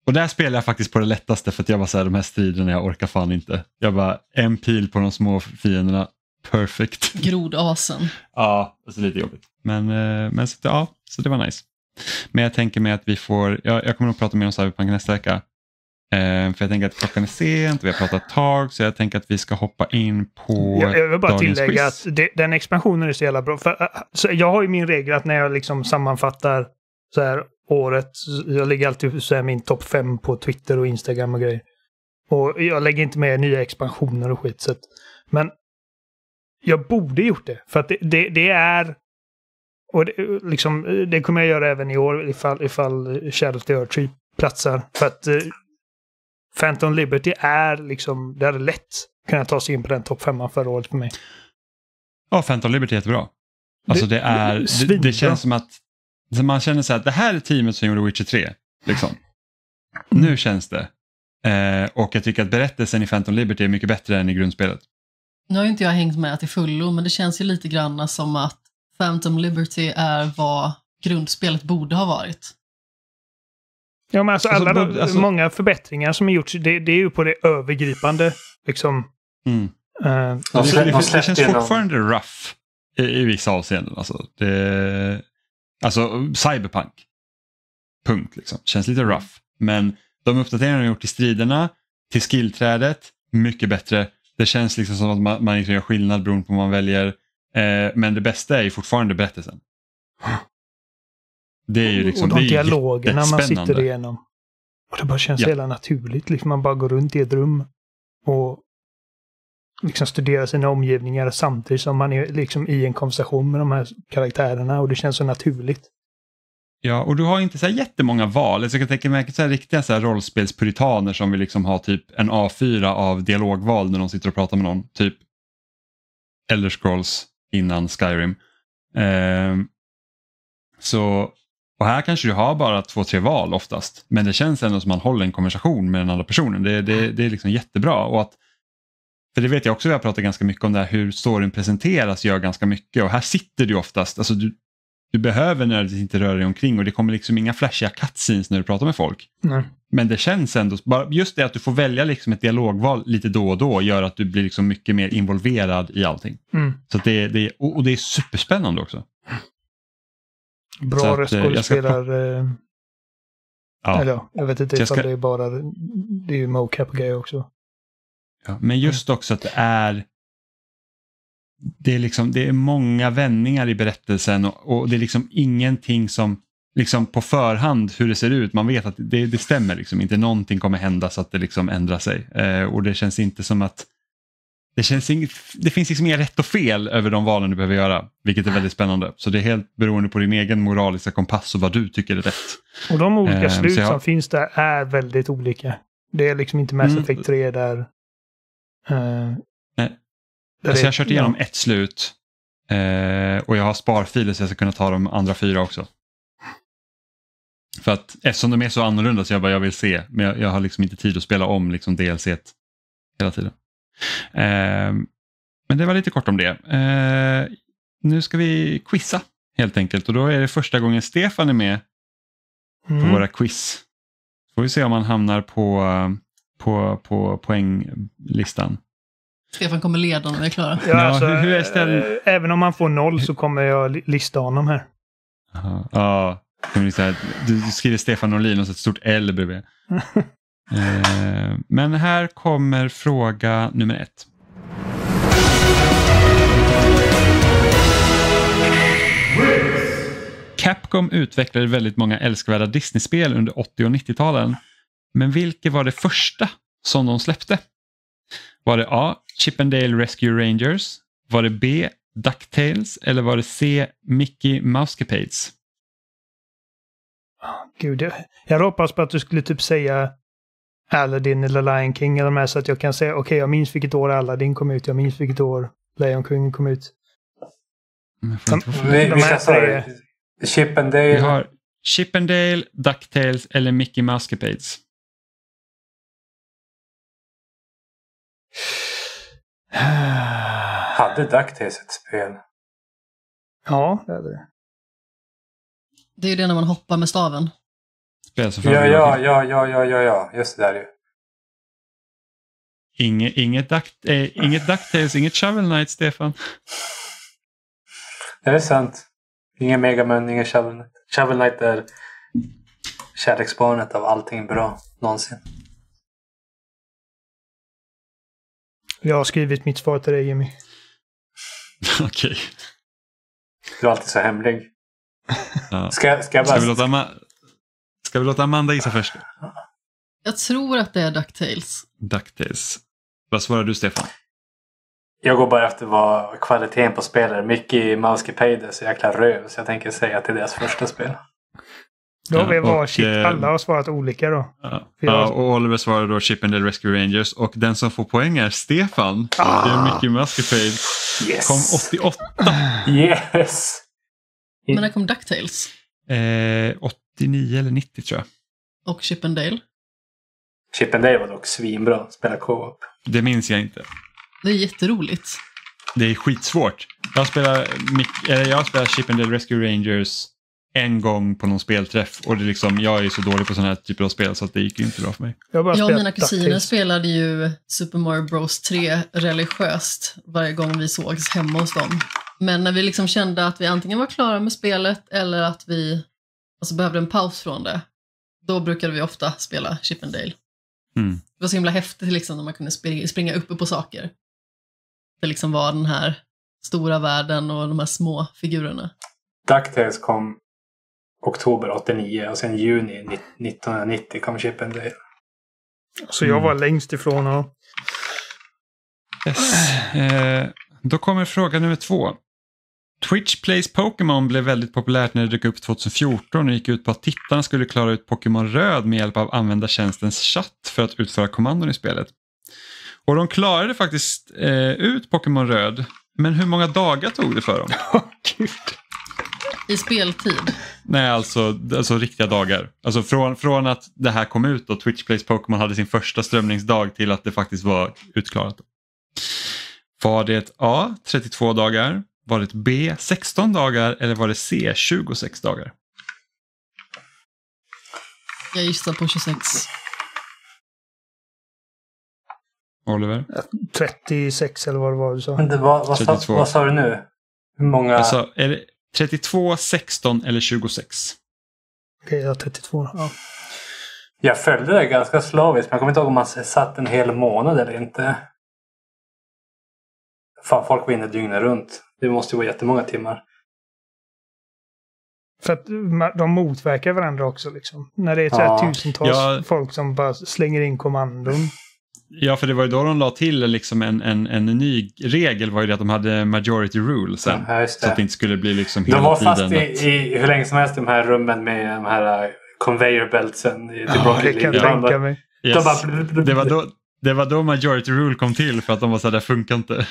Och där spelar jag faktiskt på det lättaste för att jag bara så här, de här striderna jag orkar fan inte. Jag bara en pil på de små fienderna. Perfect. Grodasen. Ja, det är lite jobbigt. Men, eh, men så, ja, så det var nice. Men jag tänker mig att vi får, jag, jag kommer nog prata mer om Cyberpunk nästa vecka. Eh, för jag tänker att klockan är sent, vi har pratat ett tag, så jag tänker att vi ska hoppa in på jag, jag vill bara dagens tillägga quiz. att det, den expansionen är så jävla bra. För, så jag har ju min regel att när jag liksom sammanfattar så här året, jag lägger alltid så här min topp fem på Twitter och Instagram och grejer. Och jag lägger inte med nya expansioner och skit. Så att, men jag borde gjort det. För att det, det, det är... Och det, liksom, det kommer jag göra även i år ifall, ifall Shadow of the Earth Tree platsar. För att uh, Phantom Liberty är liksom... Det är lätt kunna ta sig in på den topp femman förra året för mig. Ja, Phantom Liberty är jättebra. Alltså det, det är... Det, det känns som att... Så man känner så här att det här är teamet som gjorde Witcher tre. Liksom. Nu känns det. Eh, och jag tycker att berättelsen i Phantom Liberty är mycket bättre än i grundspelet. Nu har ju inte jag hängt med till fullo, men det känns ju lite grann som att Phantom Liberty är vad grundspelet borde ha varit. Ja, men alltså, alltså alla de, alltså, många förbättringar som har gjorts, det, det är ju på det övergripande. Liksom. Mm. Uh, det, det, det, det känns genom... fortfarande rough i, i vissa avseenden. Alltså, det, alltså Cyberpunk. Punkt liksom. Känns lite rough. Men de uppdateringar de har gjort till striderna, till skillträdet, mycket bättre. Det känns liksom som att man, man inte gör skillnad beroende på vad man väljer. Eh, men det bästa är ju fortfarande berättelsen. Det är ju liksom, och de det är dialogerna man sitter igenom. Och det bara känns ja. hela naturligt. Liksom man bara går runt i ett rum och liksom studerar sina omgivningar samtidigt som man är liksom i en konversation med de här karaktärerna. Och det känns så naturligt. Ja, och du har inte så här jättemånga val. Så jag kan tänka mig så här riktiga så här rollspelspuritaner som vill liksom ha typ en A fyra av dialogval när de sitter och pratar med någon. Typ Elder Scrolls innan Skyrim. Eh, så, och här kanske du har bara två, tre val oftast. Men det känns ändå som att man håller en konversation med den andra personen. Det, det, det är liksom jättebra. Och att, för det vet jag också, vi har pratat ganska mycket om det här, hur storyn presenteras gör ganska mycket. Och här sitter du oftast, alltså du Du behöver nödvändigtvis inte röra dig omkring och det kommer liksom inga flashiga cutscenes när du pratar med folk. Nej. Men det känns ändå, bara just det att du får välja liksom ett dialogval lite då och då gör att du blir liksom mycket mer involverad i allting. Mm. Så att det, det, och, och det är superspännande också. Bra röstskådespelare. Ska... Ja. Eller ja, jag vet inte ifall ska... det är bara, det är ju mocap och grejer också. Ja, men just också att det är Det är, liksom, det är många vändningar i berättelsen och, och det är liksom ingenting som liksom på förhand hur det ser ut. Man vet att det, det stämmer liksom. Inte någonting kommer hända så att det liksom ändrar sig. Eh, och det känns inte som att det, känns inget, det finns liksom inga rätt och fel över de valen du behöver göra. Vilket är väldigt spännande. Så det är helt beroende på din egen moraliska kompass och vad du tycker är rätt. Och de olika eh, slut jag... som finns där är väldigt olika. Det är liksom inte Mass Effect tre där... Uh... Nej. Alltså jag har kört igenom ja. ett slut eh, och jag har sparfiler så jag ska kunna ta de andra fyra också. För att eftersom de är så annorlunda så jag bara jag vill se, men jag, jag har liksom inte tid att spela om liksom D L C hela tiden. Eh, men det var lite kort om det. Eh, nu ska vi quizza helt enkelt och då är det första gången Stefan är med mm. på våra quiz. Får vi se om han hamnar på, på, på poänglistan. Stefan kommer leda om vi är klara. Ja, alltså, hur, hur är ställ... Även om man får noll så kommer jag lista honom här. Ja, ja. Du skriver Stefan Norlin och så ett stort L bredvid. eh, men här kommer fråga nummer ett. Capcom utvecklade väldigt många älskvärda Disney-spel under åttio- och nittio-talen. Men vilket var det första som de släppte? Var det A. Chip and Dale Rescue Rangers? Var det B. DuckTales? Eller var det C. Mickey Mousecapades? Oh, Gud, jag, jag hoppas på att du skulle typ säga Aladdin eller Lion King eller de här så att jag kan säga okej, okay, jag minns vilket år Aladdin kom ut. Jag minns vilket år Lion King kom ut. De, vi, de här tre... Chip and Dale. Vi har Chip and Dale, DuckTales eller Mickey Mousecapades. Hade DuckTales ett spel? Ja, det är det. Det är ju det när man hoppar med staven. Spel som ja, ja, ja, ja, ja, ja, ja, just det där ju. Inget, inget, duck, äh, inget DuckTales, inget Shovel Knight, Stefan. Det är sant. Ingen Mega Man, ingen Shovel Knight. Shovel Knight är kärleksbarnet av allting bra någonsin. Jag har skrivit mitt svar till dig, Jimmy. Okej. Okay. Du är alltid så hemlig. Ja. Ska, ska, jag bara... ska, vi låta Ma- ska vi låta Amanda gissa först? Jag tror att det är DuckTales. DuckTales. Vad svarar du, Stefan? Jag går bara efter vad kvaliteten på spelare. Mickey Mousecapade är så jäkla röv. Så jag tänker säga att det är deras första spel. Då har vi ja, varsitt. och, alla har svarat olika då. Ja, ja, och Oliver svarar då Chip and Dale Rescue Rangers. Och den som får poäng är Stefan. Ah. Det är Mickey Mousecapade. Yes. Kom åttioåtta. Yes. Men när kom DuckTales? Eh, åttionio eller nittio tror jag. Och Chip and Dale? Chip and Dale var dock svinbra. Spela co-op. Det minns jag inte. Det är jätteroligt. Det är skitsvårt. Jag spelar, jag spelar Chip and Dale Rescue Rangers en gång på någon spelträff. Och det är liksom, jag är så dålig på sådana här typer av spel så att det gick inte bra för mig. Jag, jag och mina kusiner DuckTales. Spelade ju Super Mario Bros tre religiöst varje gång vi sågs hemma hos dem. Men när vi liksom kände att vi antingen var klara med spelet eller att vi alltså behövde en paus från det, då brukade vi ofta spela Chip and Dale. Mm. Det var så himla häftigt liksom, när man kunde springa, springa uppe på saker. Det liksom var den här stora världen och de här små figurerna. DuckTales kom oktober åttionio och sen juni nittonhundranittio kom Chip and Dale. Så jag var mm. längst ifrån honom. Yes. Eh, då kommer fråga nummer två. Twitch Plays Pokémon blev väldigt populärt när det dök upp tjugohundrafjorton och gick ut på att tittarna skulle klara ut Pokémon Röd med hjälp av användartjänstens chatt för att utföra kommandon i spelet. Och de klarade faktiskt eh, ut Pokémon Röd, men hur många dagar tog det för dem? Åh, gud. I speltid? Nej, alltså, alltså riktiga dagar. Alltså från, från att det här kom ut och Twitch Plays Pokémon hade sin första strömningsdag till att det faktiskt var utklarat. Var det A, trettiotvå dagar? Var det B, sexton dagar? Eller var det C, tjugosex dagar? Jag gissar på tjugosex. Oliver? trettiosex eller vad det var du sa. Men det var, vad, sa, vad sa du nu? Hur många? Alltså, är det trettiotvå, sexton eller tjugosex? Okej, okay, jag har trettiotvå. Ja. Jag följde det ganska slaviskt, men jag kommer inte ihåg om man satt en hel månad eller inte. Fan, folk vinner dygnet runt. Det måste ju vara jättemånga timmar. För att de motverkar varandra också liksom. När det är så här ja. tusentals ja. folk som bara slänger in kommandon. Ja, för det var ju då de la till liksom en, en, en ny regel var ju det att de hade majority rule sen. Ja, så att det inte skulle bli liksom hela tiden. De var tiden fast i, att... i hur länge som helst de här rummen med de här conveyor beltsen. I ja, det kan jag tänka mig. Yes. De bara... det, var då, det var då majority rule kom till för att de var så här, det funkar inte.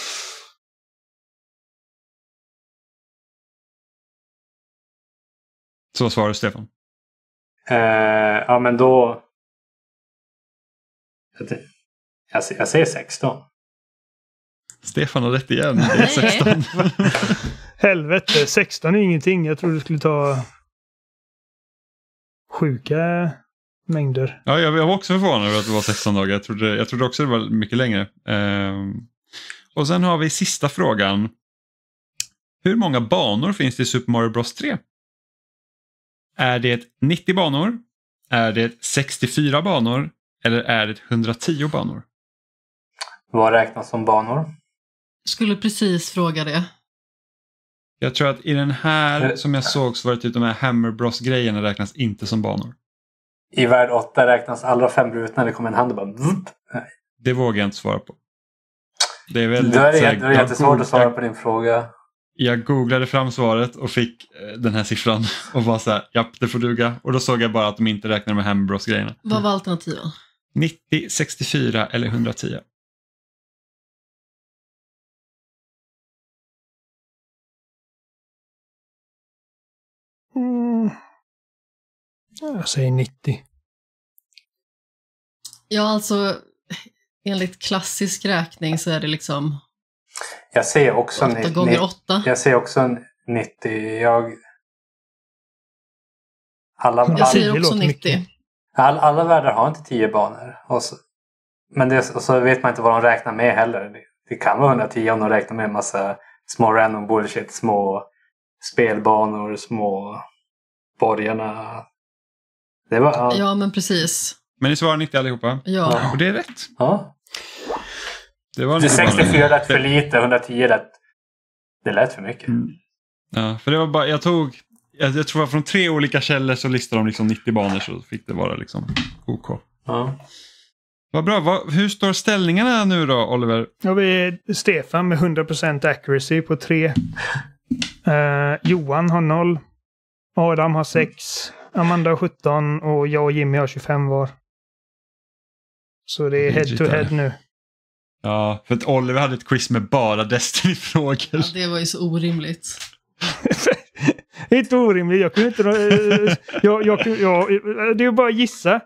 Så svarar Stefan. Uh, ja, men då... Jag, jag säger sexton. Stefan har rätt igen. Det är sexton. Helvete, sexton är ingenting. Jag tror du skulle ta sjuka mängder. Ja, jag var också förvånad över att det var sexton dagar. Jag trodde, jag trodde också det var mycket längre. Uh, och sen har vi sista frågan. Hur många banor finns det i Super Mario Bros tre? Är det nittio banor? Är det sextiofyra banor? Eller är det hundratio banor? Vad räknas som banor? Skulle precis fråga det. Jag tror att i den här som jag såg så var det typ de här Hammer Bros-grejerna räknas inte som banor. I värld åtta räknas alla fem rutorna. Det kommer en hand och bara... Nej. Det vågar jag inte svara på. Det är väldigt... Det är, det är jättesvårt att svara på din fråga. Jag googlade fram svaret och fick den här siffran och var så här, japp, det får duga. Och då såg jag bara att de inte räknar med Hammer Bros-grejerna. Vad var alternativen? nittio, sextiofyra eller hundratio. Mm. Jag säger nittio. Ja, alltså enligt klassisk räkning så är det liksom jag ser också åtta gånger åtta. Jag ser också nittio. Jag Alla, all, Jag säger också nittio. All, alla världar har inte tio banor. Och så, men det, och så vet man inte vad de räknar med heller. Det, det kan vara hundratio om de räknar med en massa små random bullshit. Små spelbanor, små borgarna. Det var, ja. ja, men precis. Men ni svarar nittio allihopa? Ja. Och det är rätt. Ja. Det var det sextiofyra lät för lite, hundratio lät... Det lät för mycket. Mm. Ja, för det var bara... Jag tog... Jag, jag tror att från tre olika källor så listade de liksom nittio banor, så fick det vara liksom OK. Ja. Vad bra. Vad, hur står ställningarna nu då, Oliver? Ja, vi är Stefan med hundra procent accuracy på tre. Uh, Johan har noll. Adam har sex. Amanda har sjutton. Och jag och Jimmy har tjugofem var. Så det är head to head nu. Ja, för att Oliver hade ett quiz med bara Destiny-frågor. Ja, det var ju så orimligt. Det är inte orimligt. Jag kunde inte... jag, jag, jag, det är bara att gissa.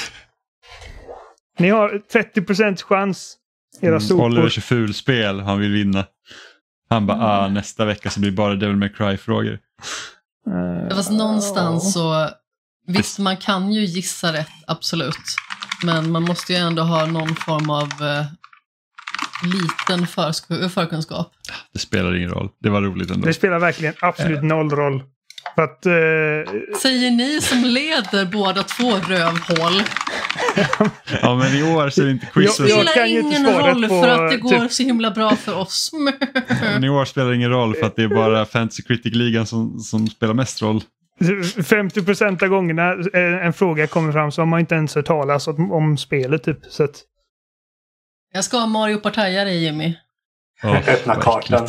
Ni har trettio procent chans. Era mm, Oliver kör fulspel. Han vill vinna. Han bara, ah, nästa vecka så blir det bara Devil May Cry-frågor. Uh, Fast någonstans så... Visst, man kan ju gissa rätt, absolut. Men man måste ju ändå ha någon form av uh, liten försk- förkunskap. Det spelar ingen roll. Det var roligt ändå. Det spelar verkligen absolut noll roll. För att, uh... Säger ni som leder båda två rövhål. Ja, men i år så är det inte quiz. Det spelar ingen roll på, för att det går typ... så himla bra för oss. Men i år spelar det ingen roll för att det är bara Fantasy Critic-ligan som, som spelar mest roll. femtio procent av gångerna en fråga kommer fram så har man inte ens hört talas om, om spelet typ. Så att... Jag ska ha Mario Partajare i Jimmy. Oh, öppna kartan.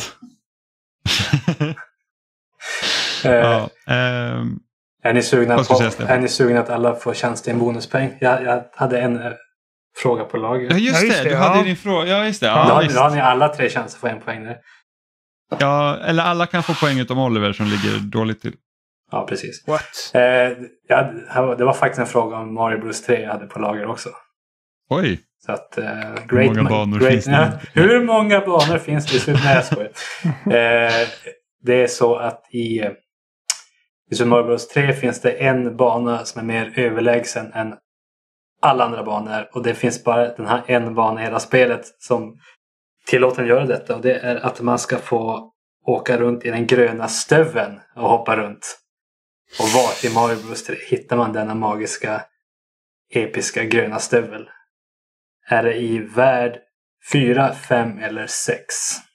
ja, ähm... Är ni sugna på, är ni sugna att alla får tjänst i en bonuspeng? Jag, jag hade en uh, fråga på lager. Ja, just, ja, just det. Du ja. hade din fråga. Ja, just det. Ja, ja, just. Då har ni alla tre chanser för en poäng nu. Ja, eller alla kan få poäng utom Oliver som ligger dåligt till. Ja, precis. What? Eh, ja, det var faktiskt en fråga om Mario Bros tre jag hade på lager också. Oj. Så att, uh, great, hur många banor great, finns det? Ja, hur många banor finns det? Nej, jag skojar. eh, det är så att i... I Super Mario Bros tre finns det en bana som är mer överlägsen än alla andra banor. Och det finns bara den här en bana i hela spelet som tillåter att göra detta. Och det är att man ska få åka runt i den gröna stöven och hoppa runt. Och vart i Mario Bros tre hittar man denna magiska, episka gröna stövel? Är det i värld fyra, fem eller sex?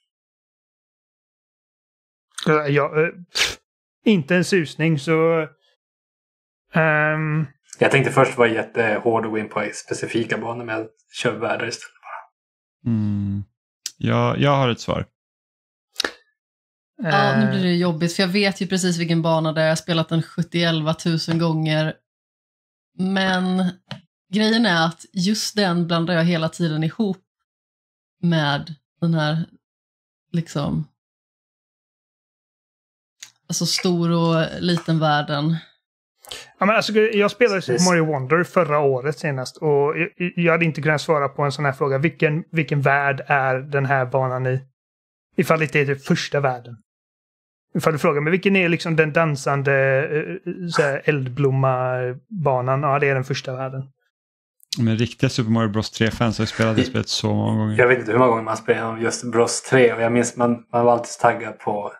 Ja... Uh... Inte en susning så... Um... Jag tänkte först vara jättehård och gå in på specifika banor men jag kör världar istället bara. Mm. Ja, jag har ett svar. Ja, nu blir det jobbigt för jag vet ju precis vilken bana där jag har spelat den sjuttioelva tusen gånger. Men grejen är att just den blandar jag hela tiden ihop med den här liksom... Alltså stor och liten världen. Ja, men alltså, jag spelade Super Mario Wonder förra året senast. Och jag, jag hade inte kunnat svara på en sån här fråga. Vilken, vilken värld är den här banan i? Ifall det inte är typ första världen. Ifall du frågar mig vilken är liksom den dansande så här, eldblomma-banan? Ja, det är den första världen. Men riktiga Super Mario Bros tre-fans har spelat det spelet så många gånger. Jag vet inte hur många gånger man spelar just Bros tre. Och jag minns man, man var alltid taggad på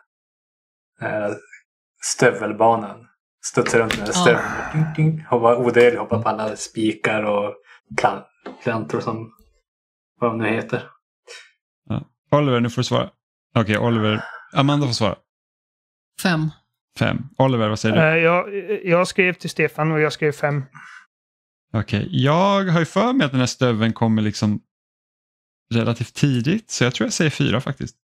stövelbanan. Studsa runt med stöveln. Ja. Ding, ding. Och var odödlig, hoppa på alla spikar och plant, plantor som vad de nu heter. Ja. Oliver, nu får du svara. Okej, okay, Oliver. Amanda får svara. Fem. Fem. Oliver, vad säger du? Uh, jag, jag skrev till Stefan och jag skrev fem. Okej, okay. Jag har ju för mig att den här stöveln kommer liksom relativt tidigt. Så jag tror jag säger fyra faktiskt.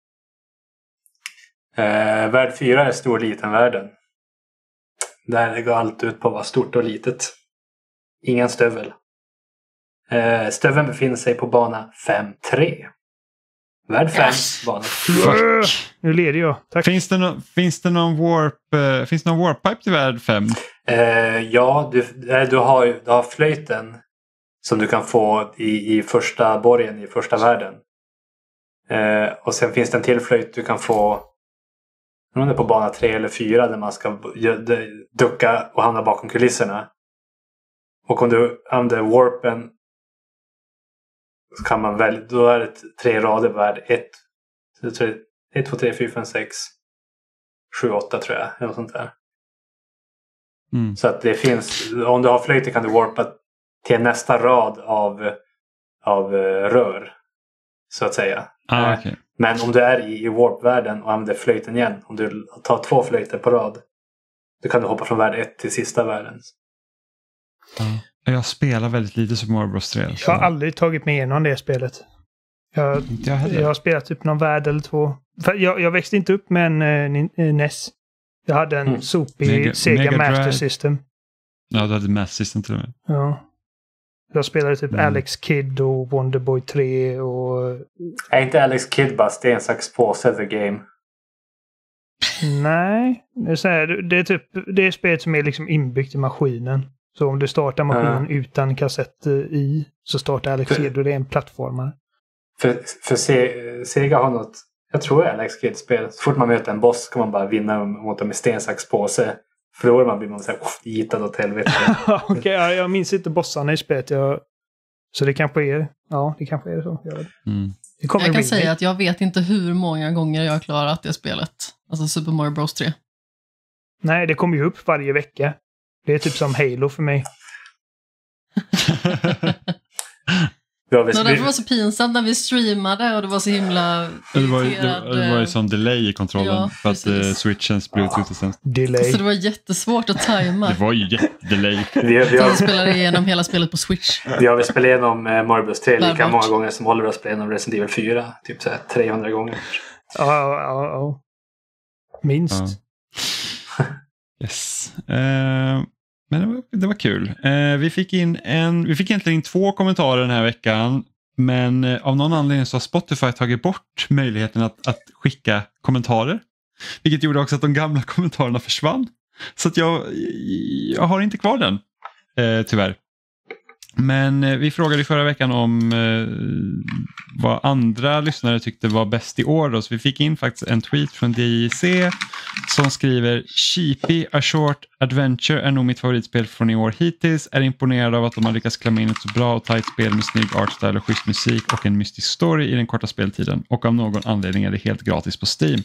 Eh, värld fyra är stor och liten världen. Där går allt ut på att vara stort och litet. Ingen stövel. Eh, stöveln befinner sig på bana fem tre. Värld fem, yes. Bana. Fuck. Nu leder jag. Tack. Finns det, no- finns det någon warp uh, finns det någon warp pipe till värld fem? Eh, ja, du, du, har, du har flöjten som du kan få i, i första borgen i första världen. Eh, och sen finns det en till flöjt du kan få om det är på bana tre eller fyra där man ska ducka och hamna bakom kulisserna. Och om du använder warpen så kan man välja, då är det tre rader värd ett. ett, två, tre, fyra, fem, sex, sju, åtta tror jag. Eller sånt där. Mm. Så att det finns, om du har flöjten kan du warpa till nästa rad av, av rör. Så att säga. Ah, okay. Men om du är i, i warp-världen och använder flöjten igen. Om du tar två flöjter på rad. Då kan du hoppa från värld ett till sista världen. Ja. Jag spelar väldigt lite Super Mario Bros tre. Jag har aldrig tagit mig igenom det spelet. Jag, jag, jag har spelat typ någon värld eller två. För jag, jag växte inte upp med en uh, N E S. Jag hade en mm. sopig Mega, Sega Mega Master Drive. System. Ja, du hade Master System till och med. Ja. Jag spelade typ mm. Alex Kidd och Wonderboy tre och... Är inte Alex Kidd bara sten, sax, påse the game? Nej. Det är, så här, det är typ det är spelet som är liksom inbyggt i maskinen. Så om du startar maskinen uh. utan kassett i så startar Alex Kidd och det är en plattformare. För, för Se, Sega har något, jag tror det är Alex Kidd-spel. Så fort man möter en boss kan man bara vinna mot dem med sten, sax, påse. Förlorar man blir man så här gitad åt helvete. Okej, okay, jag, jag minns inte bossarna i spelet. Jag, så det kanske är, ja, det kanske är så. Jag, mm. det kommer jag kan bli säga mig. att jag vet inte hur många gånger jag har klarat det spelet. Alltså Super Mario Bros tre. Nej, det kommer ju upp varje vecka. Det är typ som Halo för mig. Ja, no, det var så pinsamt när vi streamade och det var så himla det var, det, det var ju sån delay i kontrollen ja, för att uh, switchens bluetooth och sen. Delay. Så det var jättesvårt att tajma. Det var ju jättedelay. Vi, vi har spelade igenom hela spelet på Switch. Vi har väl spelat igenom uh, Mario Bros tre lika Bär många bort. gånger som Oliver har spelat igenom Resident Evil fyra. Typ så här trehundra gånger. Ja, ja, ja. Minst. Ja. Yes. Uh... Men det var, det var kul. Eh, vi fick in en, vi fick egentligen in två kommentarer den här veckan. Men eh, av någon anledning så har Spotify tagit bort möjligheten att, att skicka kommentarer. Vilket gjorde också att de gamla kommentarerna försvann. Så att jag, jag har inte kvar den. Eh, tyvärr. Men eh, vi frågade i förra veckan om eh, vad andra lyssnare tyckte var bäst i år. Då. Så vi fick in faktiskt en tweet från D J C som skriver: Sheepy A Short Adventure är nog mitt favoritspel från i år hittills. Är imponerad av att de har lyckats klämma in ett så bra och tajt spel med snygg artstyle och schysst musik och en mystisk story i den korta speltiden. Och av någon anledning är det helt gratis på Steam.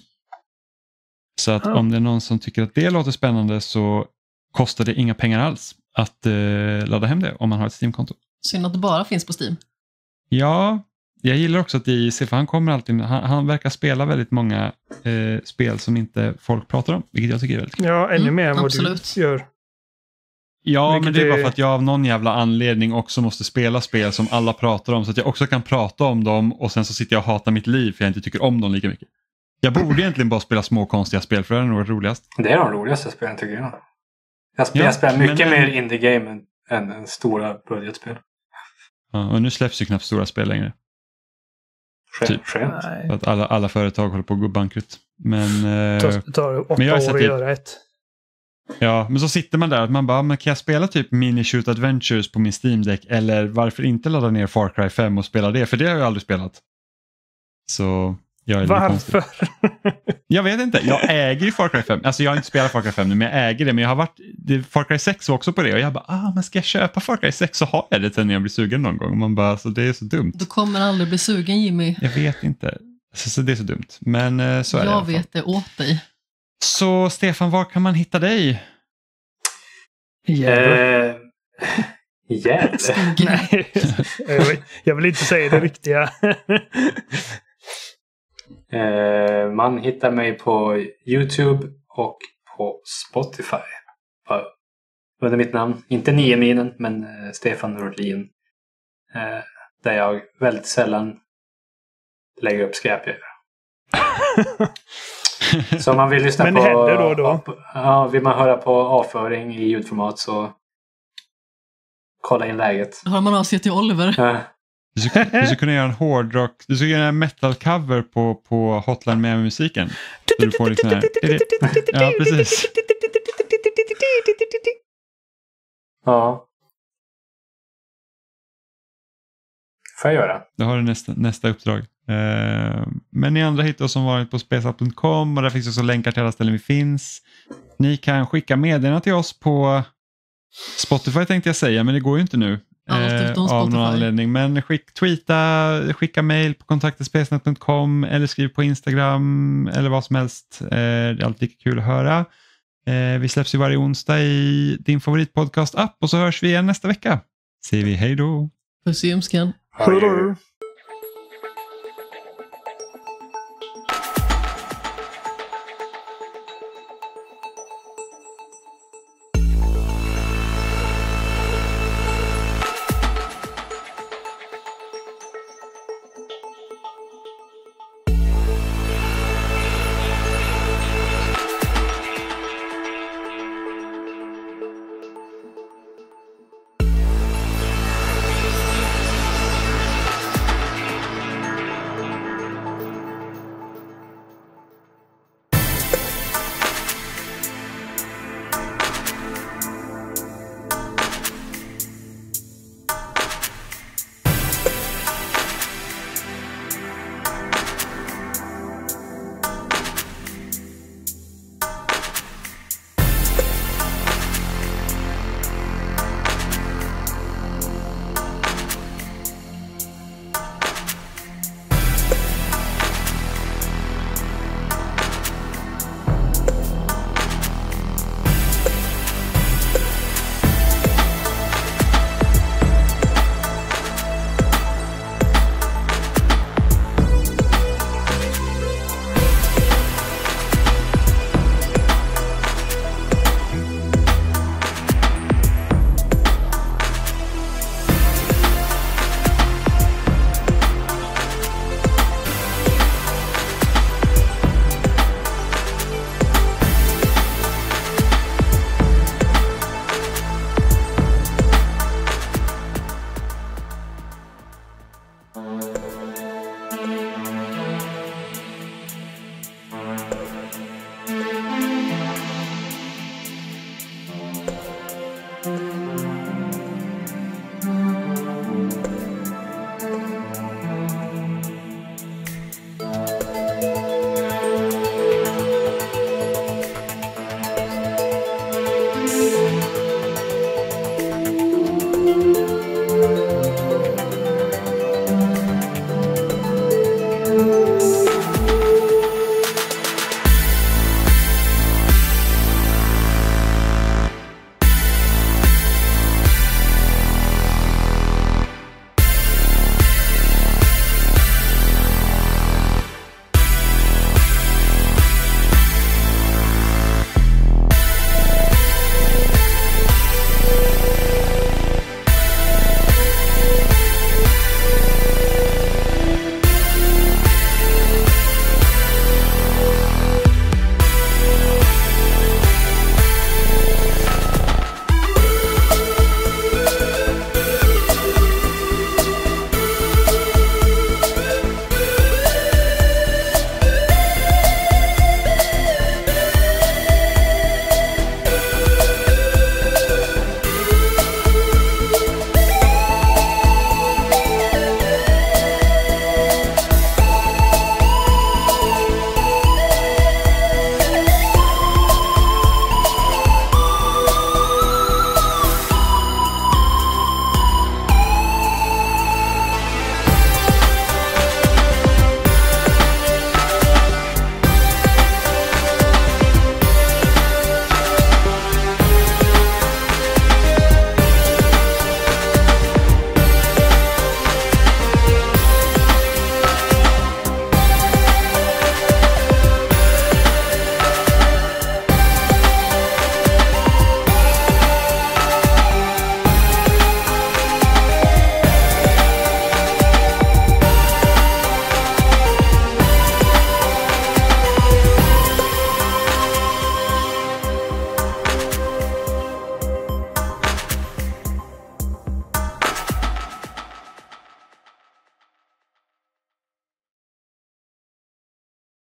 Så att oh. om det är någon som tycker att det låter spännande så kostar det inga pengar alls att eh, ladda hem det om man har ett Steam-konto. Synd att det bara finns på Steam. Ja, jag gillar också att D J C, för han kommer alltid, han, han verkar spela väldigt många eh, spel som inte folk pratar om, vilket jag tycker är väldigt kul. Ja, ännu mm, mer än vad absolut. du gör. Ja, vilket men det är bara är... för att jag av någon jävla anledning också måste spela spel som alla pratar om, så att jag också kan prata om dem och sen så sitter jag och hatar mitt liv för jag inte tycker om dem lika mycket. Jag borde egentligen bara spela små konstiga spel, för det är nog roligast. Det är de roligaste spelen tycker jag. Jag spelar, ja, jag spelar mycket men... mer indie-game än, än, än stora budgetspel. Ja, och nu släpps ju knappt stora spel längre. Skönt. Typ. För att alla, alla företag håller på att gå bankrutt. Men, det tar åtta men jag år att göra ett. Ja, men så sitter man där att man bara, men kan jag spela typ Mini Shoot Adventures på min Steam Deck, eller varför inte ladda ner Far Cry fem och spela det, för det har jag aldrig spelat. Så jag är varför? Jag vet inte, jag äger ju Far Cry fem. Alltså jag har inte spelat Far Cry fem nu, men jag äger det. Men jag har varit, det, Far Cry sex var också på det. Och jag bara, ah men ska jag köpa Far Cry sex så har jag det sen när jag blir sugen någon gång. Och man bara, så det är så dumt. Du kommer aldrig bli sugen, Jimmy. Jag vet inte, så, så det är så dumt. Men så är jag det. Jag vet det åt dig. Så Stefan, var kan man hitta dig? Gävle. Gävle? Nej, jag vill, jag vill inte säga det riktiga. Eh, man hittar mig på YouTube och på Spotify på, under mitt namn, inte Nieminen men eh, Stefan Norlin, eh, där jag väldigt sällan lägger upp skräp. Så om man vill lyssna men på, händer då och då. på ja, vill man höra på avföring i ljudformat så kolla in läget. Då har man av sig till Oliver. Ja. Du skulle, du skulle kunna göra en hårdrock, du skulle göra en metal-cover på, på Hotline med musiken. Så du får liksom här... Ja, precis. Ja. får jag göra. Det har du nästa, nästa uppdrag. Uh, men ni andra hittar oss som vanligt på spesat punkt com och där finns också länkar till alla ställen vi finns. Ni kan skicka meddelanden till oss på Spotify tänkte jag säga, men det går ju inte nu. Allt uh, av någon anledning. Men skick, tweeta, skicka mail på kontakt spesat punkt com eller skriv på Instagram eller vad som helst. Uh, det är alltid lika kul att höra. Uh, vi släpps ju varje onsdag i din favoritpodcast-app och så hörs vi igen nästa vecka. Säger vi hej då. Puss i ömskan. Hej då.